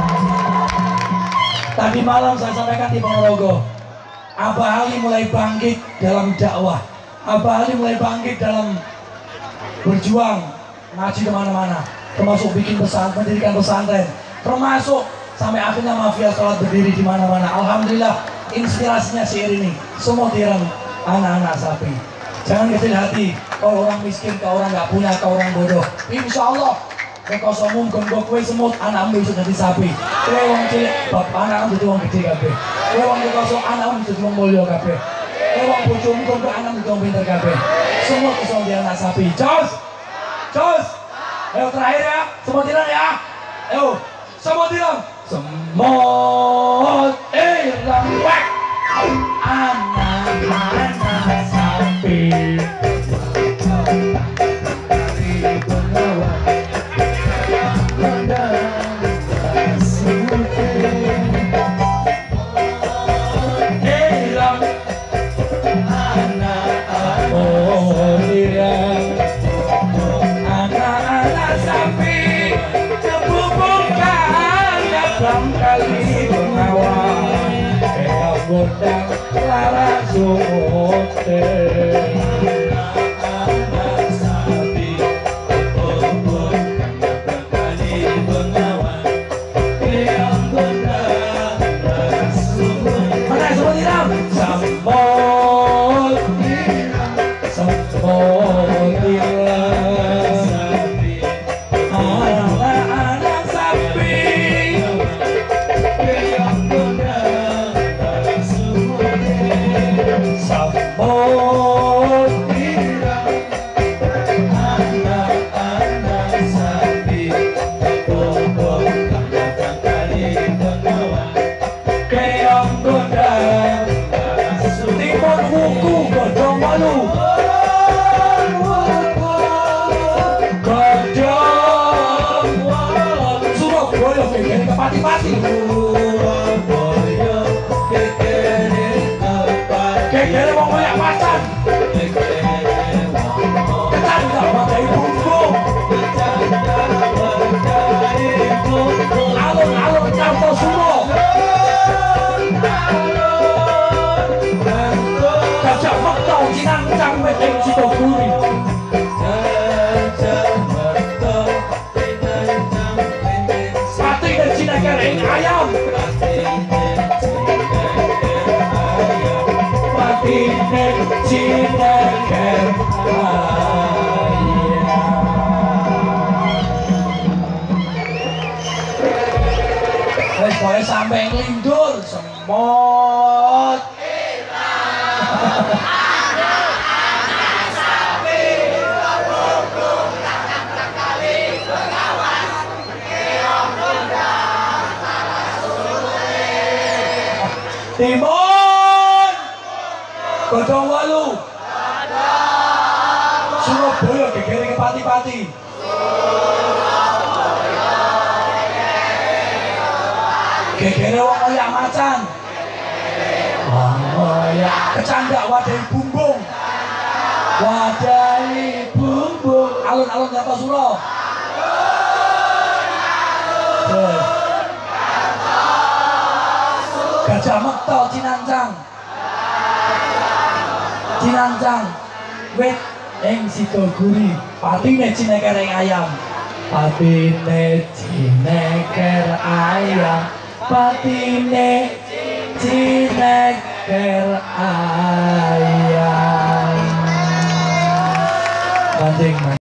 Tadi malam saya sampaikan di Ponorogo, Abah Ali mulai bangkit dalam dakwah, Abah Ali mulai bangkit dalam berjuang, ngaji kemana-mana, termasuk bikin pesantren, mendirikan pesantren, termasuk sampai akhirnya mafia sholat berdiri di mana-mana. Alhamdulillah, inspirasinya syair ini, semua direm anak-anak sapi. Jangan kecil hati, kalau orang miskin, kalau orang nggak punya, kalau orang bodoh. Insya Allah, kekosongmu gonggok kue semut, anakmu bisa jadi sapi. Kue wong cilik, bapak anakmu jadi wong gede kabeh. Kue wong kekosong, anakmu jadi wong mulya kabeh. Kue wong bojomu gonggok anakmu jadi wong pinter kabeh. Semua kosong dia anak sapi. Jos, jos. Ayo terakhir ya, semut irang ya. Ayo, semut irang. Semut irang wek. Anak-anak sapi. Godang lara sote anak sapi bobok kali bengawan keong godang lara sote mana semua diram sambol diram sambol diram sapi anak-anak sapi keong godang sambut dirang anak-anak sapi bobok kandang kali bengawan keong godang timun wuku godhong walu godhong walu Surabaya gegere kepati-pati Surabaya gegere gegere wong koyak pacan kecanda wadai bumbung alun-alun Kartosuro Gajah Mekto Cinantang Weting Sidoguri Patine Cineker ing ayam Patine Cineker ayam. Wes pokoke sampe nglindur semut. Timun godhong walu Surabaya gegere kepati-pati Gegere wong kaya macan. Oh ya, kecandak wadahi bumbung. Wadahi bumbung. Alun-alun Kartosuro. Gajah Mekto Cinancang. Cinancang. Wit ing Sidoguri. Patine cineker ing ayam. Patine cineker ayam. Patine cineker ayam. Mancing.